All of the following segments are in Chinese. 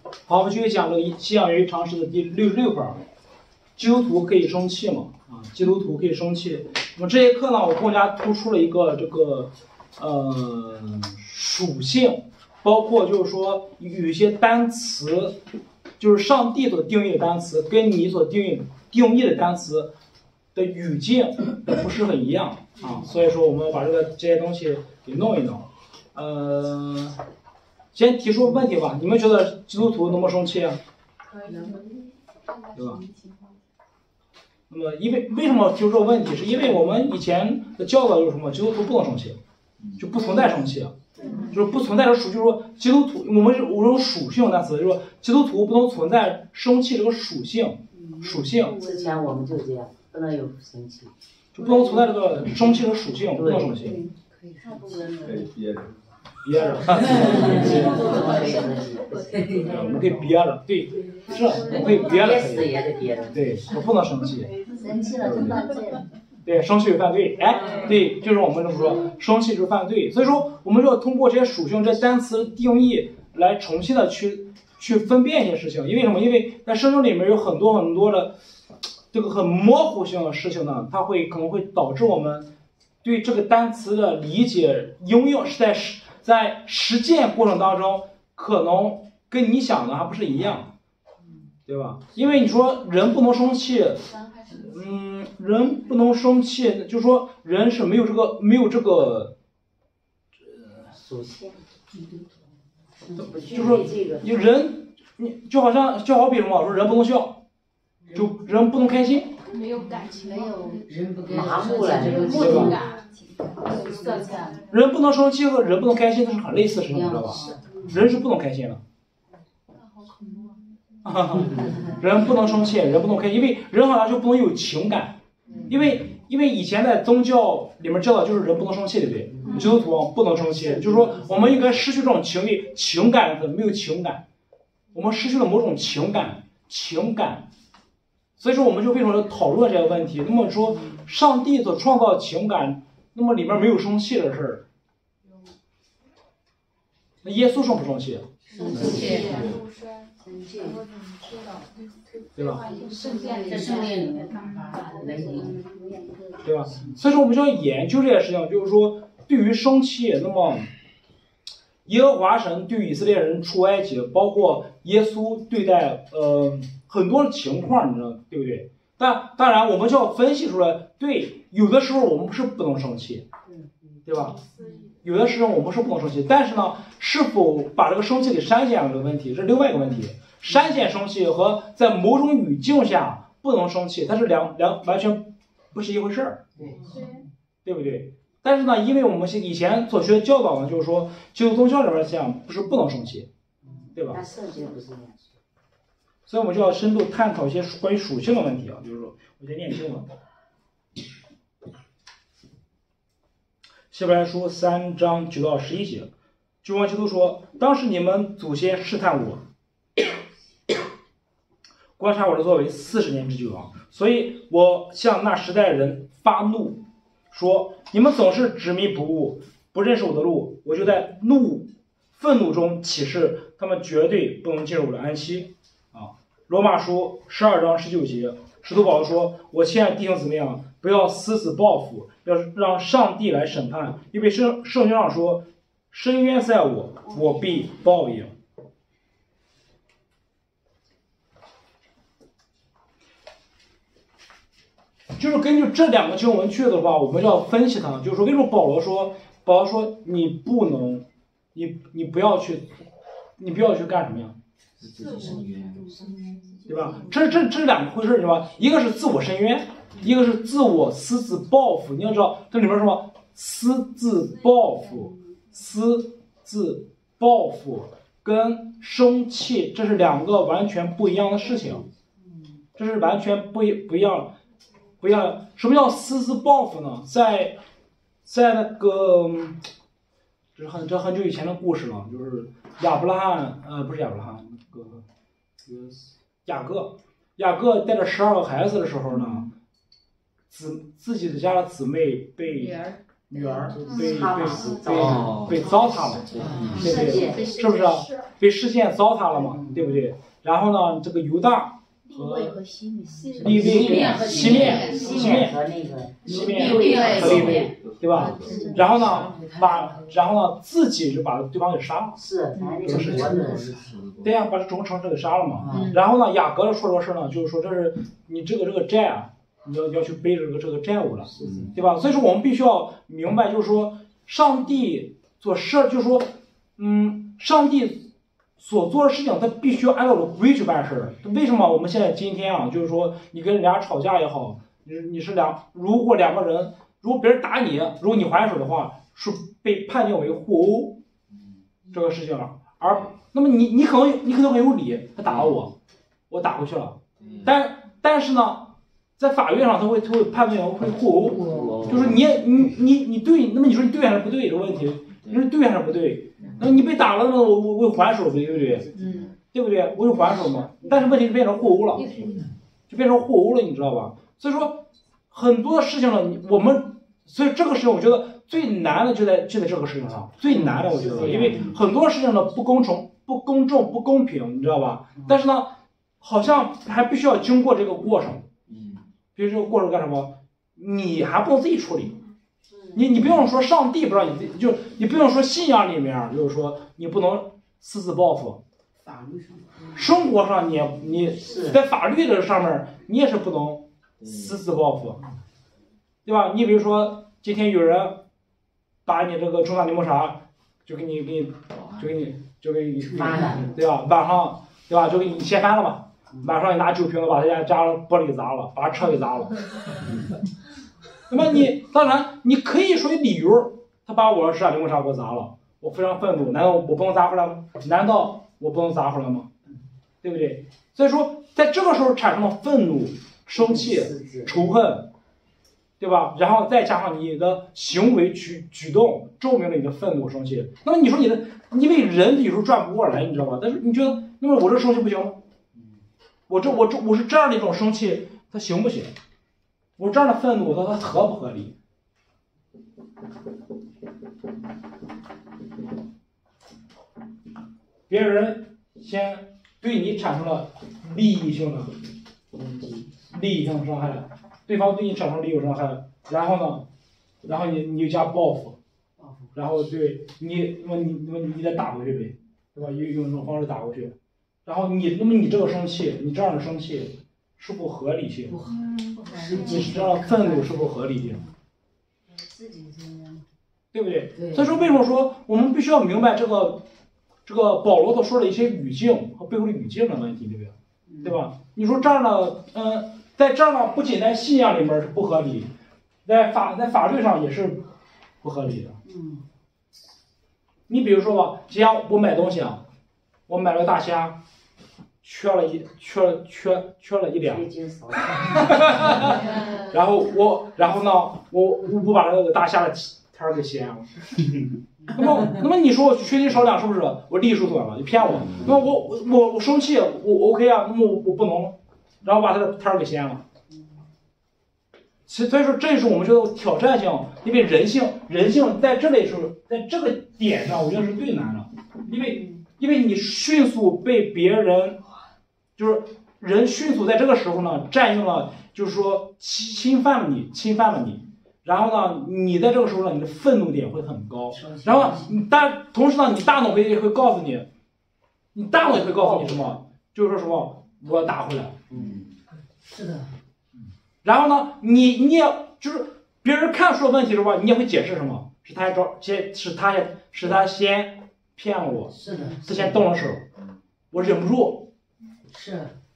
好，我们继续讲这个西洋语常识的第66课。基督徒可以生气吗？基督徒可以生气。那么这节课呢，我更加突出了一个这个属性，包括就是说有一些单词，就是上帝所定义的单词，跟你所定义的单词的语境不是很一样啊。所以说我们要把这些东西给弄一弄。先提出问题吧，你们觉得基督徒能不能生气啊？ 可以， 对吧？那么，为什么提出这个问题？是因为我们以前的教导就是什么？基督徒不能生气，就不存在生气，就是不存在的属，就是说基督徒，我用属性单词，就是说基督徒不能存在生气这个属性。 之前我们就这样，不能有生气， 就不能存在这个生气的属性，不能生气。 可以憋着。 憋着，我们可以憋着，对，是，我们可以憋着， 憋死也得憋着， 对，我不能生气， 生气了就犯罪了， 对，生气就犯罪，哎，对，就是我们这么说，生气就是犯罪，所以说我们就要通过这些属性、这些单词定义来重新的去分辨一些事情，因为什么？因为在圣经里面有很多的这个很模糊性的事情呢，它可能会导致我们对这个单词的理解应用是在实践过程当中，可能跟你想的还不是一样，对吧？因为你说人不能生气，人不能生气，就是说人是没有这个属性， 就是说你人，就好比什么，说人不能笑，就人不能开心， 没有感情，没有麻木了， 对吧？ 人不能生气和人不能开心，这是很类似的事情，知道吧？人是不能开心的。人不能生气，人不能开心，因为人好像就不能有情感，因为以前在宗教里面教导就是人不能生气，对不对？基督徒不能生气，就是说我们应该失去这种情感的，没有情感，我们失去了某种情感，所以说我们就为什么要讨论这个问题？那么说上帝所创造的情感，那么里面没有生气的事儿，那耶稣生不生气？ 生气， 对吧？ 在圣殿里面对吧？所以说我们就要研究这些事情，就是说对于生气，那么耶和华神对以色列人出埃及，包括耶稣对待很多情况，你知道对不对？当然我们就要分析出来，对，有的时候我们是不能生气，对吧？有的时候我们是不能生气，但是呢，是否把这个生气给删减了这个问题是另外一个问题。删减生气和在某种语境下不能生气，它是完全不是一回事儿，对不对？但是呢，因为我们以前所学的教导呢，就是说基督宗教里面讲不是不能生气，对吧？ 圣经不是这样说， 所以我们就要深度探讨一些关于属性的问题啊，比如说我先念经文。希伯来书3章9到11节，主耶稣基督说：“当时你们祖先试探我，观察我的作为40年之久啊，所以我向那时代人发怒，说：你们总是执迷不悟，不认识我的路，我就在愤怒中起誓，他们绝对不能进入我的安息。”啊，罗马书12章19节，使徒保罗说：“我亲爱的弟兄姊妹啊，不要私自报复，要让上帝来审判，因为圣经上说，深渊在我，我必报应。”就是根据这两个经文去的话，我们就要分析它，就是说为什么保罗说你不能，你不要去干什么呀？对吧？这两回事，对吧？一个是自我申冤，一个是自我私自报复。你要知道这里面什么？私自报复跟生气，这是两个完全不一样的事情，这是完全不一样。什么叫私自报复呢？在那个，这很久以前的故事了，就是亚伯拉罕，不是亚伯拉罕，那个雅各带着12个孩子的时候呢，自己的家的姊妹被女儿被糟蹋了，对不对？是不是啊？被视线糟蹋了嘛，对不对？然后呢，这个犹大和利未和西面和利未，对吧？然后呢，自己就把对方给杀了， 是， 对呀，把这整个城市给杀了嘛。然后呢，雅各说这个事呢，就是说这是你这个债啊。你要去背这个债务了，对吧？所以说我们必须要明白，就是说上帝就是说，上帝所做的事情，他必须要按照我的规矩办事。为什么我们现在今天啊，就是说你跟人家吵架也好，如果两个人，如果别人打你，如果你还手的话，是被判定为互殴这个事情了。那么你可能很有理，他打了我打回去了，但是呢。在法院上，他会判定会互殴，就是你对，那么你说你对还是不对这个问题？你说对还是不对？那么你被打了，那么我还手，对不对？对不对？我有还手嘛？但是问题就变成互殴了，就变成互殴了，你知道吧？所以说很多事情呢，所以这个事情我觉得最难的就在这个事情上，最难的我觉得，因为很多事情呢不公正、不公平，你知道吧？但是呢，好像还必须要经过这个过程。比如这个过程干什么？你还不能自己处理，你不用说上帝不让你自己，你不用说信仰里面，就是说你不能私自报复。 法律上， 生活上你在法律的上面你也是不能私自报复，对吧？你比如说今天有人把你这个重大柠檬茶就给你翻了， 对吧？晚上对吧？就给你掀翻了嘛。晚上你拿酒瓶子把他家玻璃给砸了，把车给砸了。那么当然你可以说理由，他把我的柠檬茶给我砸了，我非常愤怒，难道我不能砸回来吗？难道我不能砸回来吗？对不对？所以说在这个时候产生了愤怒、生气、仇恨，对吧？然后再加上你的行为举动证明了你的愤怒、生气。那么你说因为人有时候转不过来，你知道吧？但是你觉得，那么我这生气不行吗？我是这样的一种生气，它行不行？我这样的愤怒，它合不合理？别人先对你产生了利益性的伤害，对方对你产生利益伤害，然后你就加报复，然后对你再打回去呗，对吧？用这种方式打回去。然后你这个生气，你这样的生气是不合理性，你这样的愤怒是不合理性，对不对？所以说为什么说我们必须要明白这个保罗所说的一些语境和背后的语境的问题，对不对？对吧？你说这样的在这样的不仅在信仰里面是不合理，在法律上也是不合理的。你比如说吧，今天我买东西啊，我买了个大虾。缺了一两，然后呢，我把那个大虾的天给掀了。那么你说我缺斤少两是不是？我利益受损了，你骗我？那么我生气，我 OK 啊？那么我不能，然后把他的天给掀了。所以说这是我们觉得挑战性，因为人性在这里在这个点上，我觉得是最难的，因为你迅速被别人。就是人迅速在这个时候呢，占用了，就是说侵犯了你，然后呢，你在这个时候呢，你的愤怒点会很高，然后同时呢，你大脑也会告诉你什么，就是说什么我要打回来， 是的， 然后呢，你也就是别人看出了问题的话，你也会解释什么，是他先骗了我， 是的， 他先动了手，我忍不住。 是，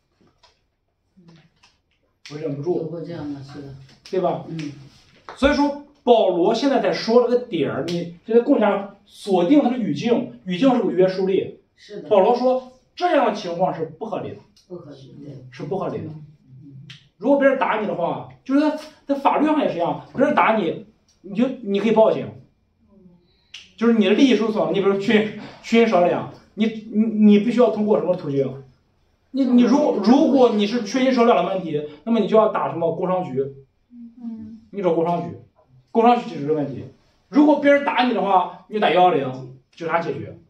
我忍不住。 有过这样的，是的， 对吧？所以说保罗现在在说这个点儿，你就得更加锁定他的语境是个约束力。 是的。保罗说这样的情况是不合理的，是不合理的。如果别人打你的话，就是在法律上也是一样，别人打你，你可以报警，就是你的利益受损，你比如缺斤少两，你必须要通过什么途径？你如果你是缺斤少两的问题，那么你就要打什么工商局，你找工商局解决这个问题。 如果别人打你的话，你就打110，警察解决。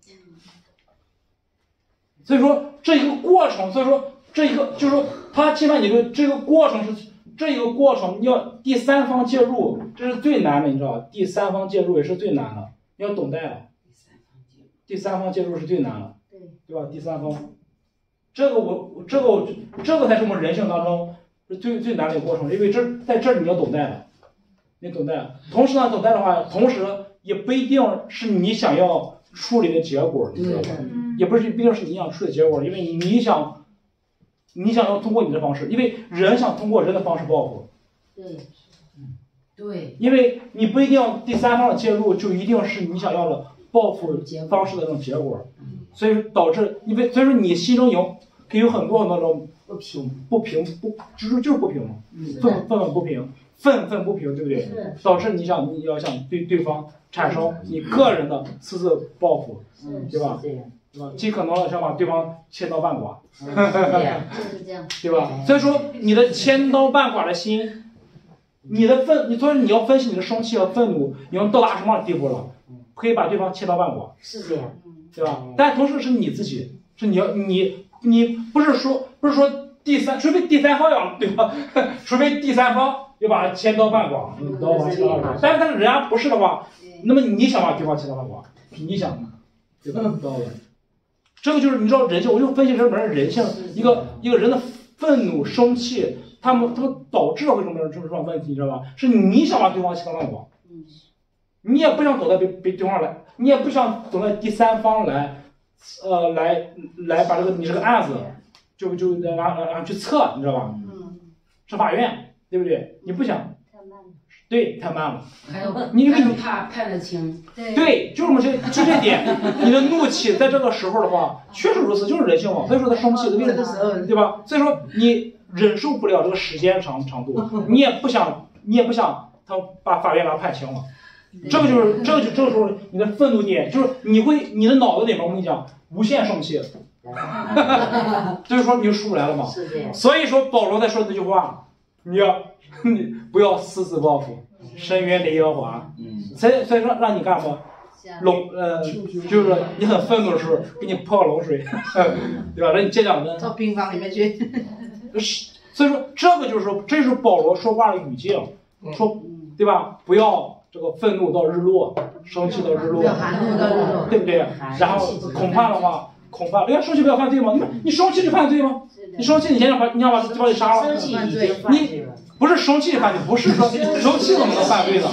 所以说这一个过程，所以说这一个就是说他侵犯你的这个过程是这一个过程，你要第三方介入，这是最难的，你知道吧？第三方介入也是最难的，你要懂得。第三方介入是最难的，对吧？第三方，这个才是我们人性当中是最难的一个过程，因为在这儿你要懂得了，你懂得。同时呢，懂得的话，同时也不一定是你想要处理的结果，你知道吧？也不一定是你想处理的结果，因为你想要通过你的方式，因为人想通过人的方式报复。 对， 因为你不一定第三方的介入就一定是你想要的报复方式的那种结果，所以导致所以说你心中可以有很多那种就是不平嘛，愤不平，愤不平，对不对？导致你要想对对方产生你个人的私自报复，对吧？对吧？尽可能的想把对方千刀万剐， 就是这样， 对吧？所以说你的千刀万剐的心，所以你要分析你的生气和愤怒，你要到达什么样的地步了，可以把对方千刀万剐， 是这样， 对吧？但同时是你自己，是你不是说除非第三方要，对吧？除非第三方要把他千刀万剐，你知道吗？但是人家不是的话，那么你想把对方千刀万剐，是你想的，对吧？知道吧？这个就是你知道人性，我就分析这门人性，一个人的愤怒、生气，他们导致了为什么这种问题，你知道吧？是你想把对方千刀万剐，你也不想走到对方来，你也不想走到第三方来把你这个案子就让去测，你知道吧？上法院，对不对？你不想，对，太慢了。 还有你怕判得轻。 对，就是我们就这点，你的怒气在这个时候的话，确实如此，就是人性嘛。所以说他生气的为什么，对吧？所以说你忍受不了这个时间长度，你也不想他把法院把他判轻了。这个时候你的愤怒点就是你的脑子里面，我跟你讲，无限生气，就是说你就出不来了嘛。所以说保罗在说这句话，你不要私自报复，深渊雷耶和华。所以说让你干嘛？就是你很愤怒的时候，给你泼个冷水，对吧？让你接点温。 到病房里面去。 所以说这是保罗说话的语境，说对吧？不要这个愤怒到日落，生气到日落，对不对？然后恐怕，人家生气不要犯罪吗？你生气就犯罪吗？你生气你想把你杀了？你不是生气犯罪，不是说生气怎么能犯罪呢？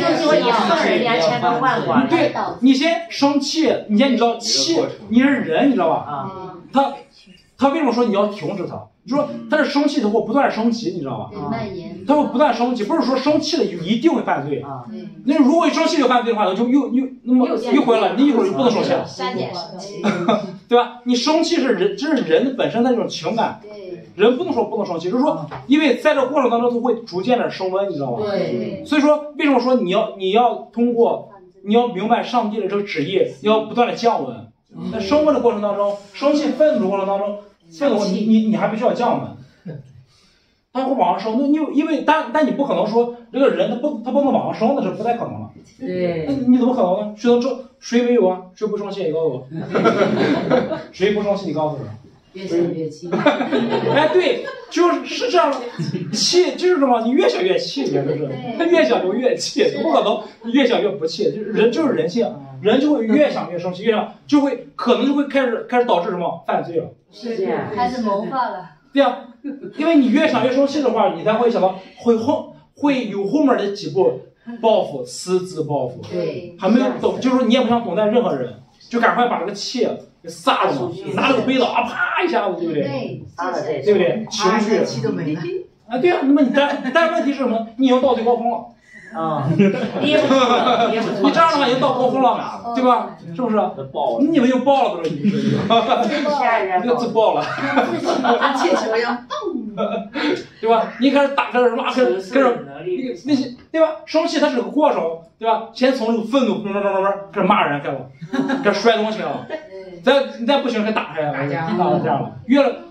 对，你先生气，你知道气，你是人，你知道吧？他为什么说你要停止他？你说他是生气的，或不断升级，你知道吧？他会不断升级，不是说生气了就一定会犯罪。那如果一生气就犯罪的话，那就又回来了，你一会儿就不能生气了，对吧？你生气是人，这是人本身的这种情感。人不能说不能生气，就是说，因为在这个过程当中，它会逐渐的升温，你知道吧？所以说，为什么说你要通过，你要明白上帝的这个旨意，你要不断的降温。在升温的过程当中，生气愤怒的过程当中，愤怒你还必须要降温，它会往上升。因为但你不可能说这个人他不能往上升，那是不太可能的。那你怎么可能呢？谁没有啊？谁不生气？你告诉我，谁不生气？你告诉我。 越想越气。 哎，对，就是这样的，气就是什么？你越想越气，也就是他越想就越气，不可能越想越不气。就是人性，人就会越想越生气，可能就会开始导致什么犯罪了。 是这样， 开始谋划了。 对呀，因为你越想越生气的话，你才会想到会有后面的几步报复，私自报复。 对， 还没有懂，就是说你也不想懂待任何人，就赶快把这个气给撒了嘛，拿了个杯子啊，啪一下子，对不对？对不对？情绪气都没了。 啊，对啊，那么但问题是什么？你已经到最高峰了。 憋不住了， 你这样的话已经到高峰了，对吧？是不是？你们又爆了，都是你又自爆了， 像气球一样， 对吧？你开始打开始什么？开始那些，对吧？生气它是个过程，对吧？先从这个愤怒开始骂人，开始摔东西了，再不行，该打开了，这样了。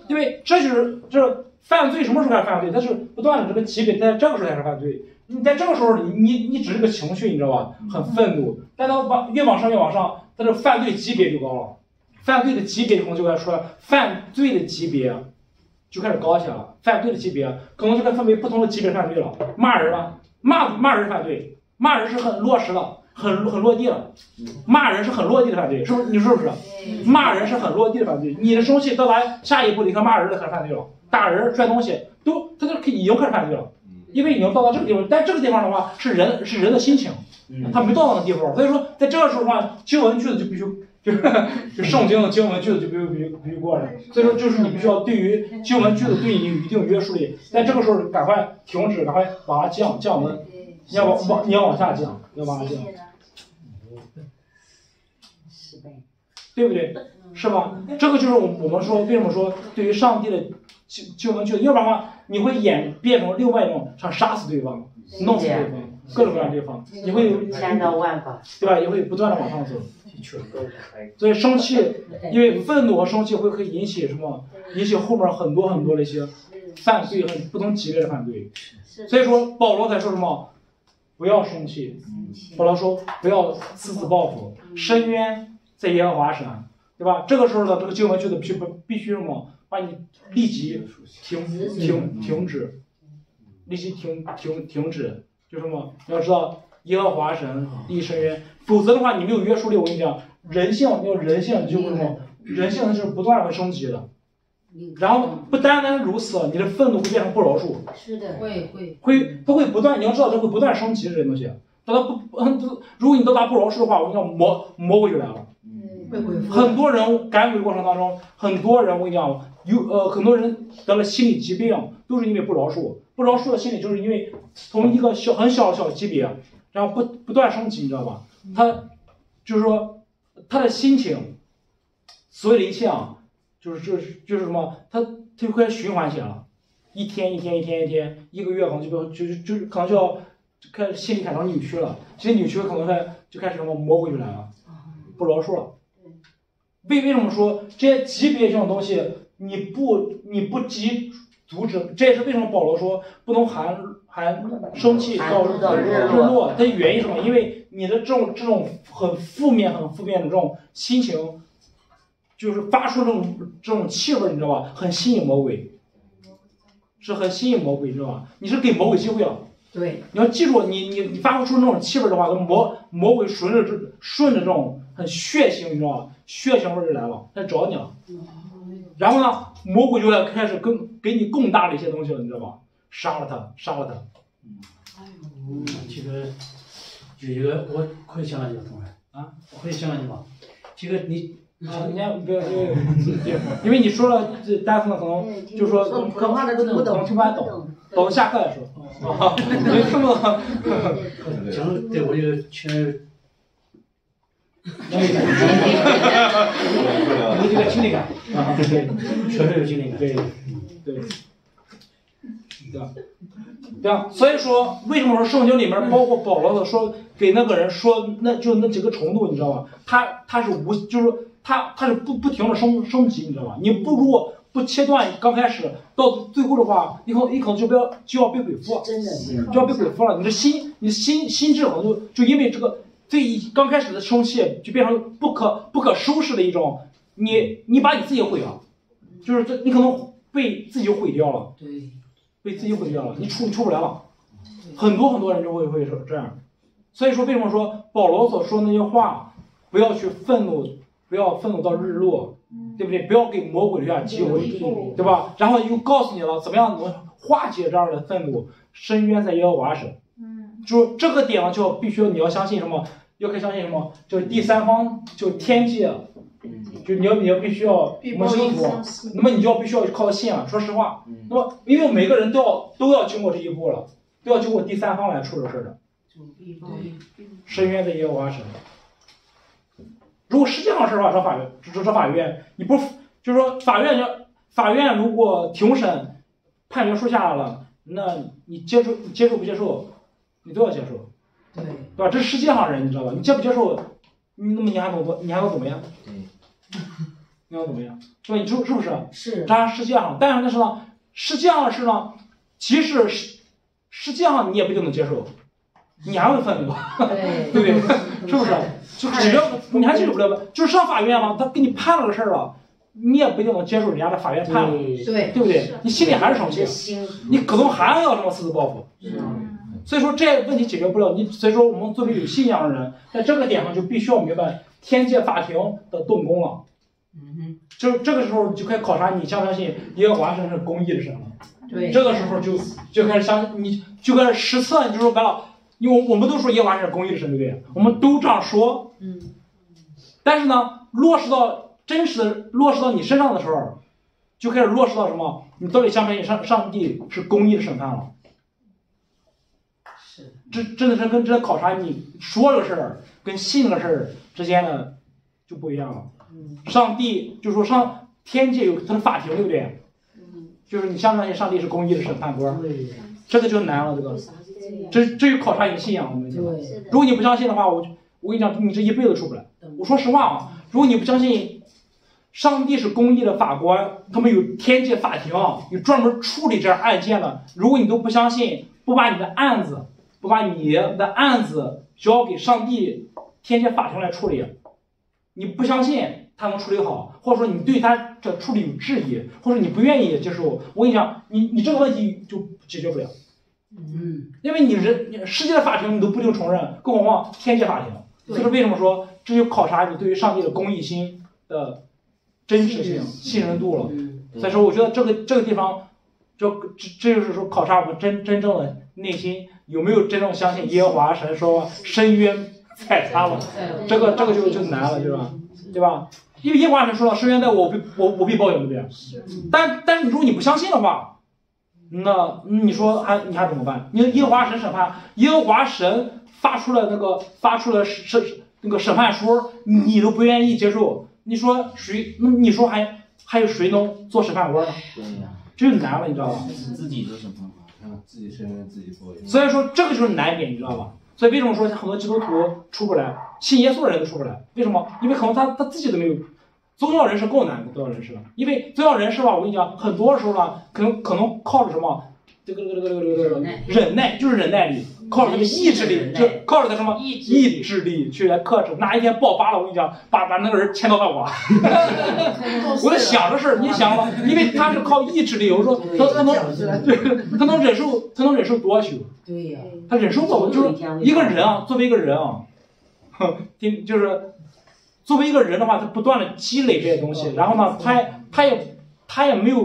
因为这犯罪什么时候开始犯罪？它是不断的这个级别，在这个时候开始犯罪。你在这个时候，你只是个情绪，你知道吧？很愤怒，但它越往上，它的犯罪级别就高了，犯罪的级别可能就开始出来，犯罪的级别就开始高起来了，犯罪的级别可能就该分为不同的级别犯罪了。骂人了，骂人犯罪，骂人是很落实了，很落地了，骂人是很落地的犯罪，是不是？你说是不是？骂人是很落地的犯罪，你的生气到达下一步，你看骂人的开始犯罪了，打人摔东西他就已经开始犯罪了。因为已经到达这个地方，但这个地方的话是人的心情，他没到那个地方，所以说在这个时候的话，经文句子就必须就圣经的经文句子就必须过来，所以说就是你必须要对于经文句子对你有一定约束力，在这个时候赶快停止，赶快往下降温，你要往下降，要往下降，对不对？是吧？这个就是我们说为什么说对于上帝的经文句子，要不然的话你会演变成另外一种，像杀死对方、弄死对方、各种各样的地方，你会有千刀万法， 对吧？也会不断的往上走。所以生气，因为愤怒和生气会引起什么？引起后面很多的一些犯罪，很不同级别的犯罪。所以说保罗才说什么？不要生气。保罗说不要私自报复，伸冤在耶和华审，对吧？这个时候的这个经文句子必须什么？把你立即停止，立即停止，就什么？你要知道耶和华神立深渊，否则的话你没有约束力。我跟你讲，人性就会什么？人性是不断的升级的。然后不单单如此，你的愤怒会变成不饶恕。 是的， 它会不断，你要知道这会不断升级这些东西。如果你到达不饶恕的话，我跟你讲，魔鬼就来了。很多人赶鬼过程当中，很多人我跟你讲，很多人得了心理疾病，都是因为不饶恕。不饶恕的心理就是因为从一个很小的级别，然后不断升级，你知道吧？他就是说他的心情，所有的一切啊，就是什么，他就开始循环起来了，一天，一个月可能就是可能就要开始心理产生扭曲了，这些扭曲可能就开始什么魔鬼就来了，不饶恕了。为什么说这些级别这种东西你不及阻止？这也是为什么保罗说不能含生气到日落。它原因是什么？因为你的这种很负面的这种心情，就是发出这种气味，你知道吧？很吸引魔鬼，是很吸引魔鬼，你知道吧？你是给魔鬼机会了。 对， 你要记住，你发不出那种气味的话，魔鬼顺着这种很血腥，你知道吧？血腥味就来了，他找你了。然后呢，魔鬼就要开始给你更大的一些东西了，你知道吧？杀了他。 这个有一个我可以讲了你吗，同学啊？我可以讲了你吗？这个你啊，你不要因为你说了这单词呢，可能就说普通话的都不懂， 听不太懂，等下课再说。没听不懂。 讲对我有全。你这个经历感啊，对，确实有经历感， 对啊，所以说为什么说圣经里面包括保罗的说给那个人说，那几个程度，你知道吧？他是就是他是不停的升级，你知道吧？你如果不切断刚开始到最后的话，你可能就要被鬼附，就要被鬼附了。你的心智可能就因为这个。最刚开始的生气就变成不可收拾的一种，你把你自己毁了，就是你可能被自己毁掉了， 对， 被自己毁掉了，你出不来了，很多人就会这样，所以说为什么说保罗所说的那些话，不要去愤怒，不要愤怒到日落，对不对？不要给魔鬼留下机会，对吧？然后又告诉你了怎么样能化解这样的愤怒，伸冤在耶和华审。就这个点呢，就必须你要相信什么？要可以相信什么？就是第三方，就天界，就你要必须要我们信徒，那么你就必须要靠信啊。说实话，那么因为每个人都要经过这一步了，都要经过第三方来处理事的。伸冤在耶和华审。如果是这样的事的话，找法院，你不就是说法院如果庭审判决书下来了，那你接受不接受？你都要接受，对吧？这是世界上人，你知道吧？你接不接受？那么你还能怎么样？ 你能怎么样？是吧？你是不是？ 是。 这世界上，但是呢，实际上是呢，即使实际上你也不一定能接受，你还会愤怒，对不对？是不是？就解决你还解决不了，就是上法院了，他给你判了个事儿了。你也不一定能接受人家的法院判了，对不对？你心里还是生气，你可能还要什么私自报复。所以说这问题解决不了你。所以说我们作为有信仰的人，在这个点上就必须要明白天界法庭的动工了。就是这个时候你就开始考察你相不相信耶和华神是公义的神了。 对， 这个时候就开始你就开始实测，你就说白了，因为我们都说耶和华神是公义的神，对不对？我们都这样说，但是呢，真实的落实到你身上的时候，就开始落实到什么？你到底相不相信上帝是公义的审判了？ 是。 这真的是跟这考察你说这个事儿跟信这个事儿之间的就不一样了。上帝就说天界有他的法庭，对不对？就是你相不相信上帝是公义的审判官？这个就难了，这就考察你的信仰。我跟你讲，如果你不相信的话，我跟你讲，你这一辈子出不来。我说实话啊，如果你不相信上帝是公义的法官，他们有天界法庭，有专门处理这样案件的。如果你都不相信，不把你的案子交给上帝天界法庭来处理，你不相信他能处理好，或者说你对他这处理有质疑，或者你不愿意接受，我跟你讲，你这个问题就解决不了。因为你世界的法庭你都不一定承认，更何况天界法庭。所以说为什么说这就考察你对于上帝的公义心的真实性、信任度了。所以说，我觉得这个地方，这就是说考察我们真正的内心有没有真正相信耶和华神说深渊在他了，这个就难了，对吧？因为耶和华神说了，深渊在我必报应，对不对？但是如果你不相信的话，那你说你还怎么办？你耶和华神审判，耶和华神发出了那个审判书，你都不愿意接受。你说谁？你说还有谁能做审判官呢？ 对呀， 这就难了，你知道吧？ 自己做审判官，自己承认自己错误。 所以说这个就是难点，你知道吧？所以为什么说很多基督徒出不来，信耶稣的人都出不来？为什么？因为可能他自己都没有。宗教人士更难，宗教人士了，因为宗教人士吧，我跟你讲，很多时候呢，可能靠着什么？这个忍耐，就是忍耐力，靠着他的意志力，就靠着他什么意志力去来克制。哪一天爆发了，我跟你讲，把那个人千刀万剐。我在想这事儿，你想吧，因为他是靠意志力，我说他能忍受多久？ 对呀， 他忍受不了，就是一个人啊，作为一个人啊，就是作为一个人的话，他不断的积累这些东西，然后呢，他也没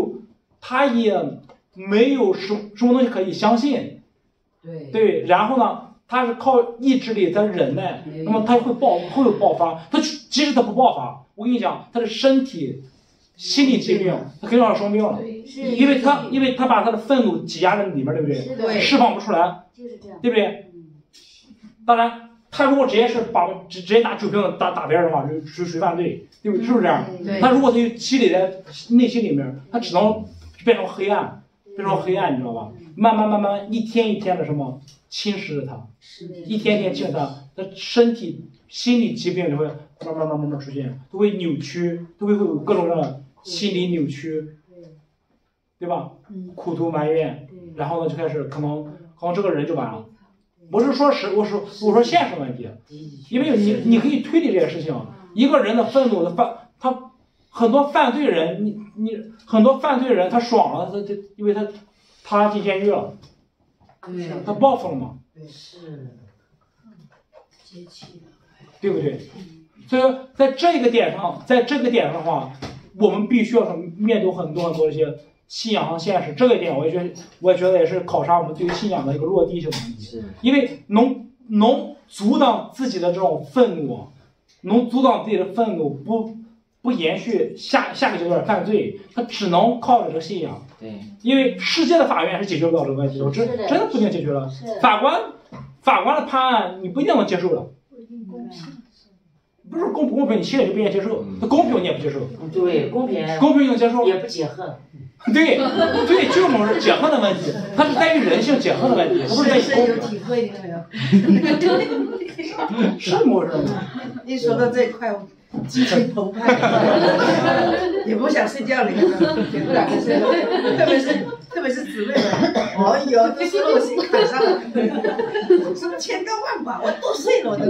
有什么东西可以相信，对，然后呢，他是靠意志力在忍耐，那么他会有爆发，他即使他不爆发，我跟你讲，他的身体、心理疾病，他肯定要生病了，因为他把他的愤怒挤压在里面，对不对？ 对， 释放不出来， 就是这样， 对不对？当然，他如果直接拿酒瓶打别人的话，就属于犯罪，对不对？是不是这样？他如果他就积累在内心里面，他只能变成黑暗，你知道吧？慢慢，一天一天的什么侵蚀着他，一天天侵蚀他，他身体、心理疾病就会慢慢出现，都会扭曲，都会有各种各样的心理扭曲，对吧？苦图埋怨，然后呢就开始可能这个人就完了。我说现实问题，因为你可以推理这些事情。一个人的愤怒他很多犯罪人，你很多犯罪人他爽了，因为他进监狱了，他报复了嘛，对不对？所以说在这个点上的话，我们必须要面对很多这些信仰和现实。这个点我也觉得也是考察我们对于信仰的一个落地性的问题。因为能阻挡自己的这种愤怒，不延续下个阶段犯罪，他只能靠着这个信仰。 对， 因为世界的法院是解决不了这个问题的，真的不一定解决了。法官的判案你不一定能接受了。不是公不公平，你心里就不愿意接受；那公平你也不接受。 对，公平你能接受？ 也不解恨。对， 这种是解恨的问题，它是在于人性解恨的问题，它不是在于公平。 有体会，你没有？ 是么回事？ 一说到这块， 激情澎湃，也不想睡觉了，也不敢睡了，特别是姊妹们，哎呦，都说到我心坎上了，什么千刀万剐，我都睡了，我都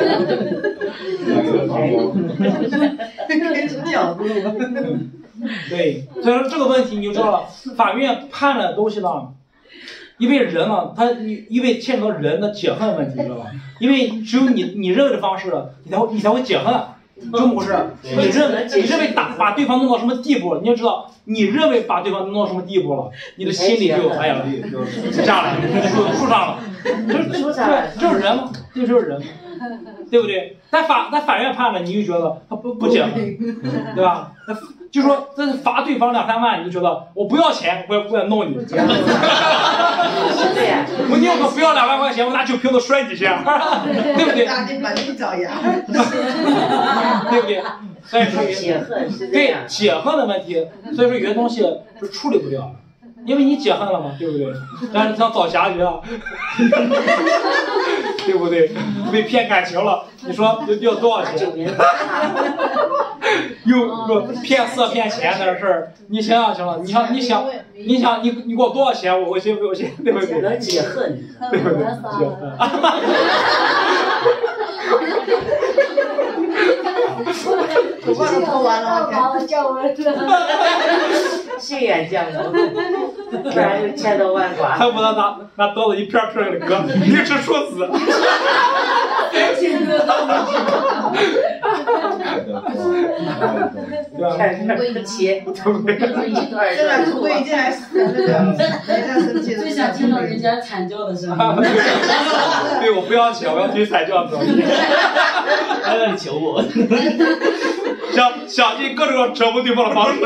跟着角度。 对，所以说这个问题你就知道了，法院判的东西呢，因为人呢，因为牵扯到人的解恨问题，你知道吧？因为只有你认为的方式，你才会解恨，就这么回事。你认为把对方弄到什么地步，你就知道你认为把对方弄到什么地步了，你的心里就哎呀，下来树上了，就是人嘛，这就是人嘛，对不对？但法院判了，你就觉得他不解恨，对吧？就说这罚对方2-3万，你就觉得我不要钱，我也不想弄你。 对呀， 我宁可不要2万块钱，我拿酒瓶子摔你下，对不对？ 打你满地找牙， 对不对？所以说解恨是这对样。 解恨的问题，所以说有些东西是处理不掉的，因为你解恨了嘛，对不对？但是像找侠一样，对不对？被骗感情了，你说要多少钱？又骗色骗钱的事儿，你想想行了，你给我多少钱，我信，对不对？ 能解恨， 对不对？ 头发都脱完了， 降温了。 血眼降魔，不然就千刀万剐。 还不能拿刀子一片片给割，一直说死。 看不切， 就是一段现在土贵进来死了，没啥生气的。 最想听到人家惨叫的声音。 对，我不要钱，我要听惨叫的声音。 还让你求我， 想尽各种折磨对方的方式，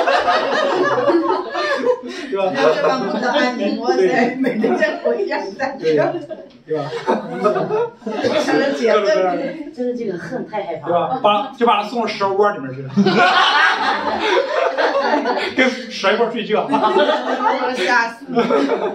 对吧？ 让对方不得安宁，哇塞，每天像鬼一样在叫， 对吧？ 才能解恨。 真的这个恨太害怕对吧？把他送到蛇窝里面去，跟蛇一块睡觉。 吓死了！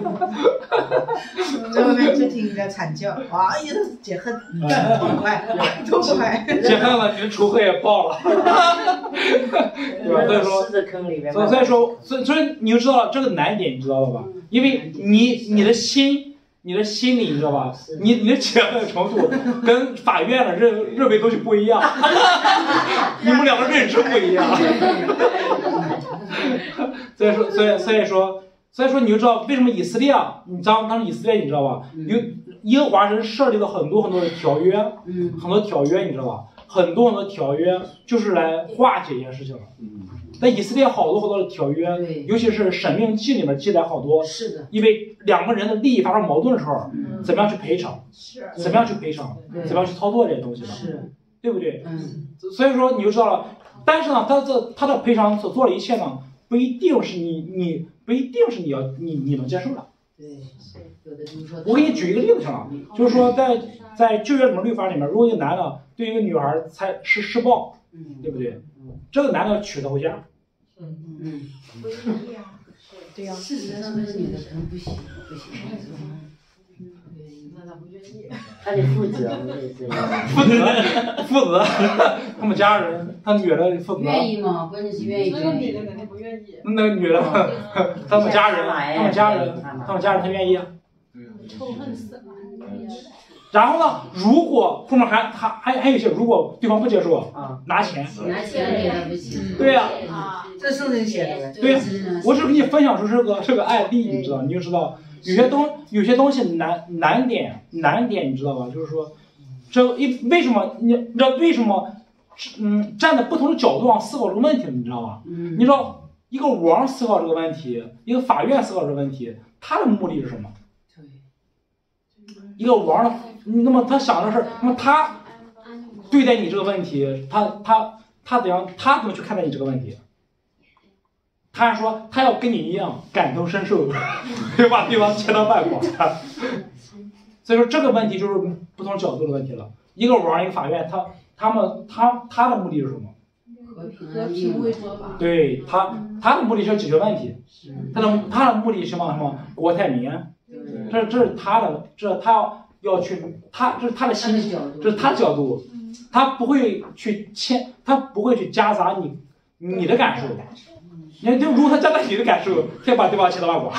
在外面就听人家惨叫，哎呀，解恨，痛快，痛快。 解恨了，你的仇恨也报了，对吧？所以说， 狮子坑里面。 所以你就知道了这个难点，你知道了吧？因为你的心里，你知道吧？你的解恨程度跟法院的认为东西不一样，你们两个认知不一样。所以说，你就知道为什么以色列啊，当时以色列，你知道吧？耶和华神设立了很多的条约，很多条约，你知道吧？很多条约就是来化解一件事情的。在以色列好多的条约，尤其是《申命记》里面记载好多， 是的， 因为两个人的利益发生矛盾的时候，怎么样去赔偿？怎么样去赔偿？怎么样去操作这些东西的？ 是， 对不对？所以说你就知道了。但是呢，他的赔偿所做的一切呢，不一定是你能接受的。 对，有的就是说， 我给你举一个例子行了，就是说在旧约里面律法里面，如果一个男的对一个女孩施暴，对不对？这个男的娶她回家。 对呀， 事实上这个女的可能不行， 那他不愿意。 他得负责， 负责，他们家人，他女的负责。 愿意吗？关键是愿意。 那个女的肯定不愿意。 那个女的，他们家人，他愿意啊。 仇恨死了。 然后呢，如果后面还有一些，如果对方不接受，拿钱给他不行。 对呀。 这圣经写的。 对呀，我只给你分享出这个案例，你知道，你就知道有些东西难点，你知道吧？就是说，为什么你知道为什么？站在不同的角度上思考这个问题，你知道吧？你知道一个王思考这个问题，一个法院思考这个问题，他的目的是什么？一个王的，那么他想的是，那么他对待你这个问题，他怎么去看待你这个问题？他说他要跟你一样感同身受，要把对方千刀万剐。所以说这个问题就是不同角度的问题了。一个王，一个法院，他的目的是什么？ 和平为主吧。 对他的目的是要解决问题，他的目的是什么？国泰民安。这是他的，这是他要去，这是他的心，这是他的角度，他不会去他不会去夹杂你的感受。你就如果他夹杂你的感受，他把对方气得八卦，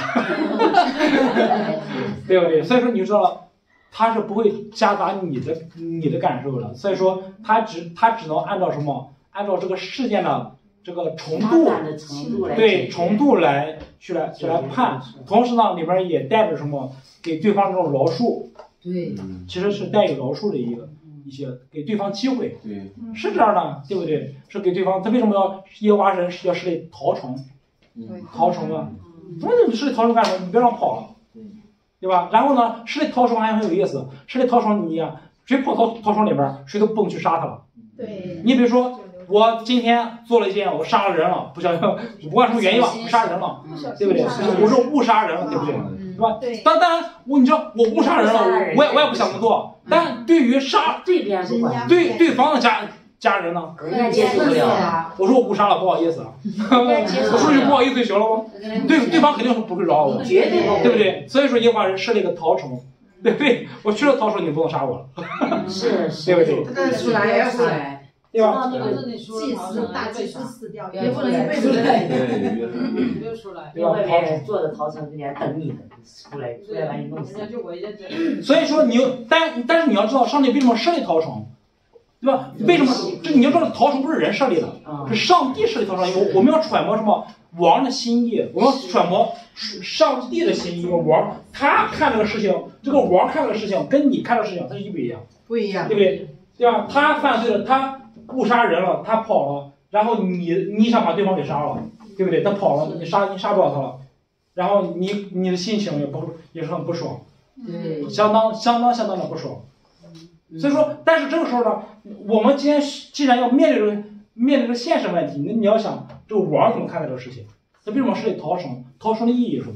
对不对？所以说你就知道了，他是不会夹杂你的感受的。所以说他只能按照什么？按照这个事件的这个程度，对程度来判。同时呢，里边也带着什么？给对方这种饶恕。 对， 其实是带有饶恕的一些给对方机会。 对， 是这样的，对不对？是给对方，他为什么要耶和华神要设立逃城？逃城啊！怎么你设立逃城干什么？你别让跑了，对吧？然后呢，设立逃城还很有意思。设立逃城你呀，谁跑逃城里边，谁都不能去杀他了。 对。 你比如说，我今天做了一件我杀了人了，不小心，不管什么原因吧，我杀人了，对不对？我说误杀人了，对不对？对吧？当然，你知道我误杀人了，我也不想这么做。但对于对方的家人呢， 接受不了。 我说我误杀了，不好意思啊，我说句不好意思就行了吗？对方肯定是不会饶我， 绝对对不对？所以说耶和华人设立一个逃城，对，我去了逃城，你不能杀我了， 是， 对不对？ 但是出来也要出祭司大祭司死掉， 也不能一辈子在没有出来，外面做的逃城人家等你呢，出来把你弄死。 所以说但是你要知道，上帝为什么设立逃城，对吧？为什么？这你要知道，逃城不是人设立的，是上帝设立逃城。我们要揣摩什么王的心意，我们要揣摩上帝的心意。王他看这个事情，这个王看这个事情，跟你看这个事情，他是一不一样？ 不一样， 对不对？对吧？他犯罪了，他误杀人了，他跑了，然后你想把对方给杀了，对不对？他跑了，你杀不了他了，然后你的心情也是很不爽， 对， 相当的不爽。所以说，但是这个时候呢，我们既然要面对这个现实问题，那你要想这个王怎么看待这个事情？他为什么设立逃城？逃城的意义是什么？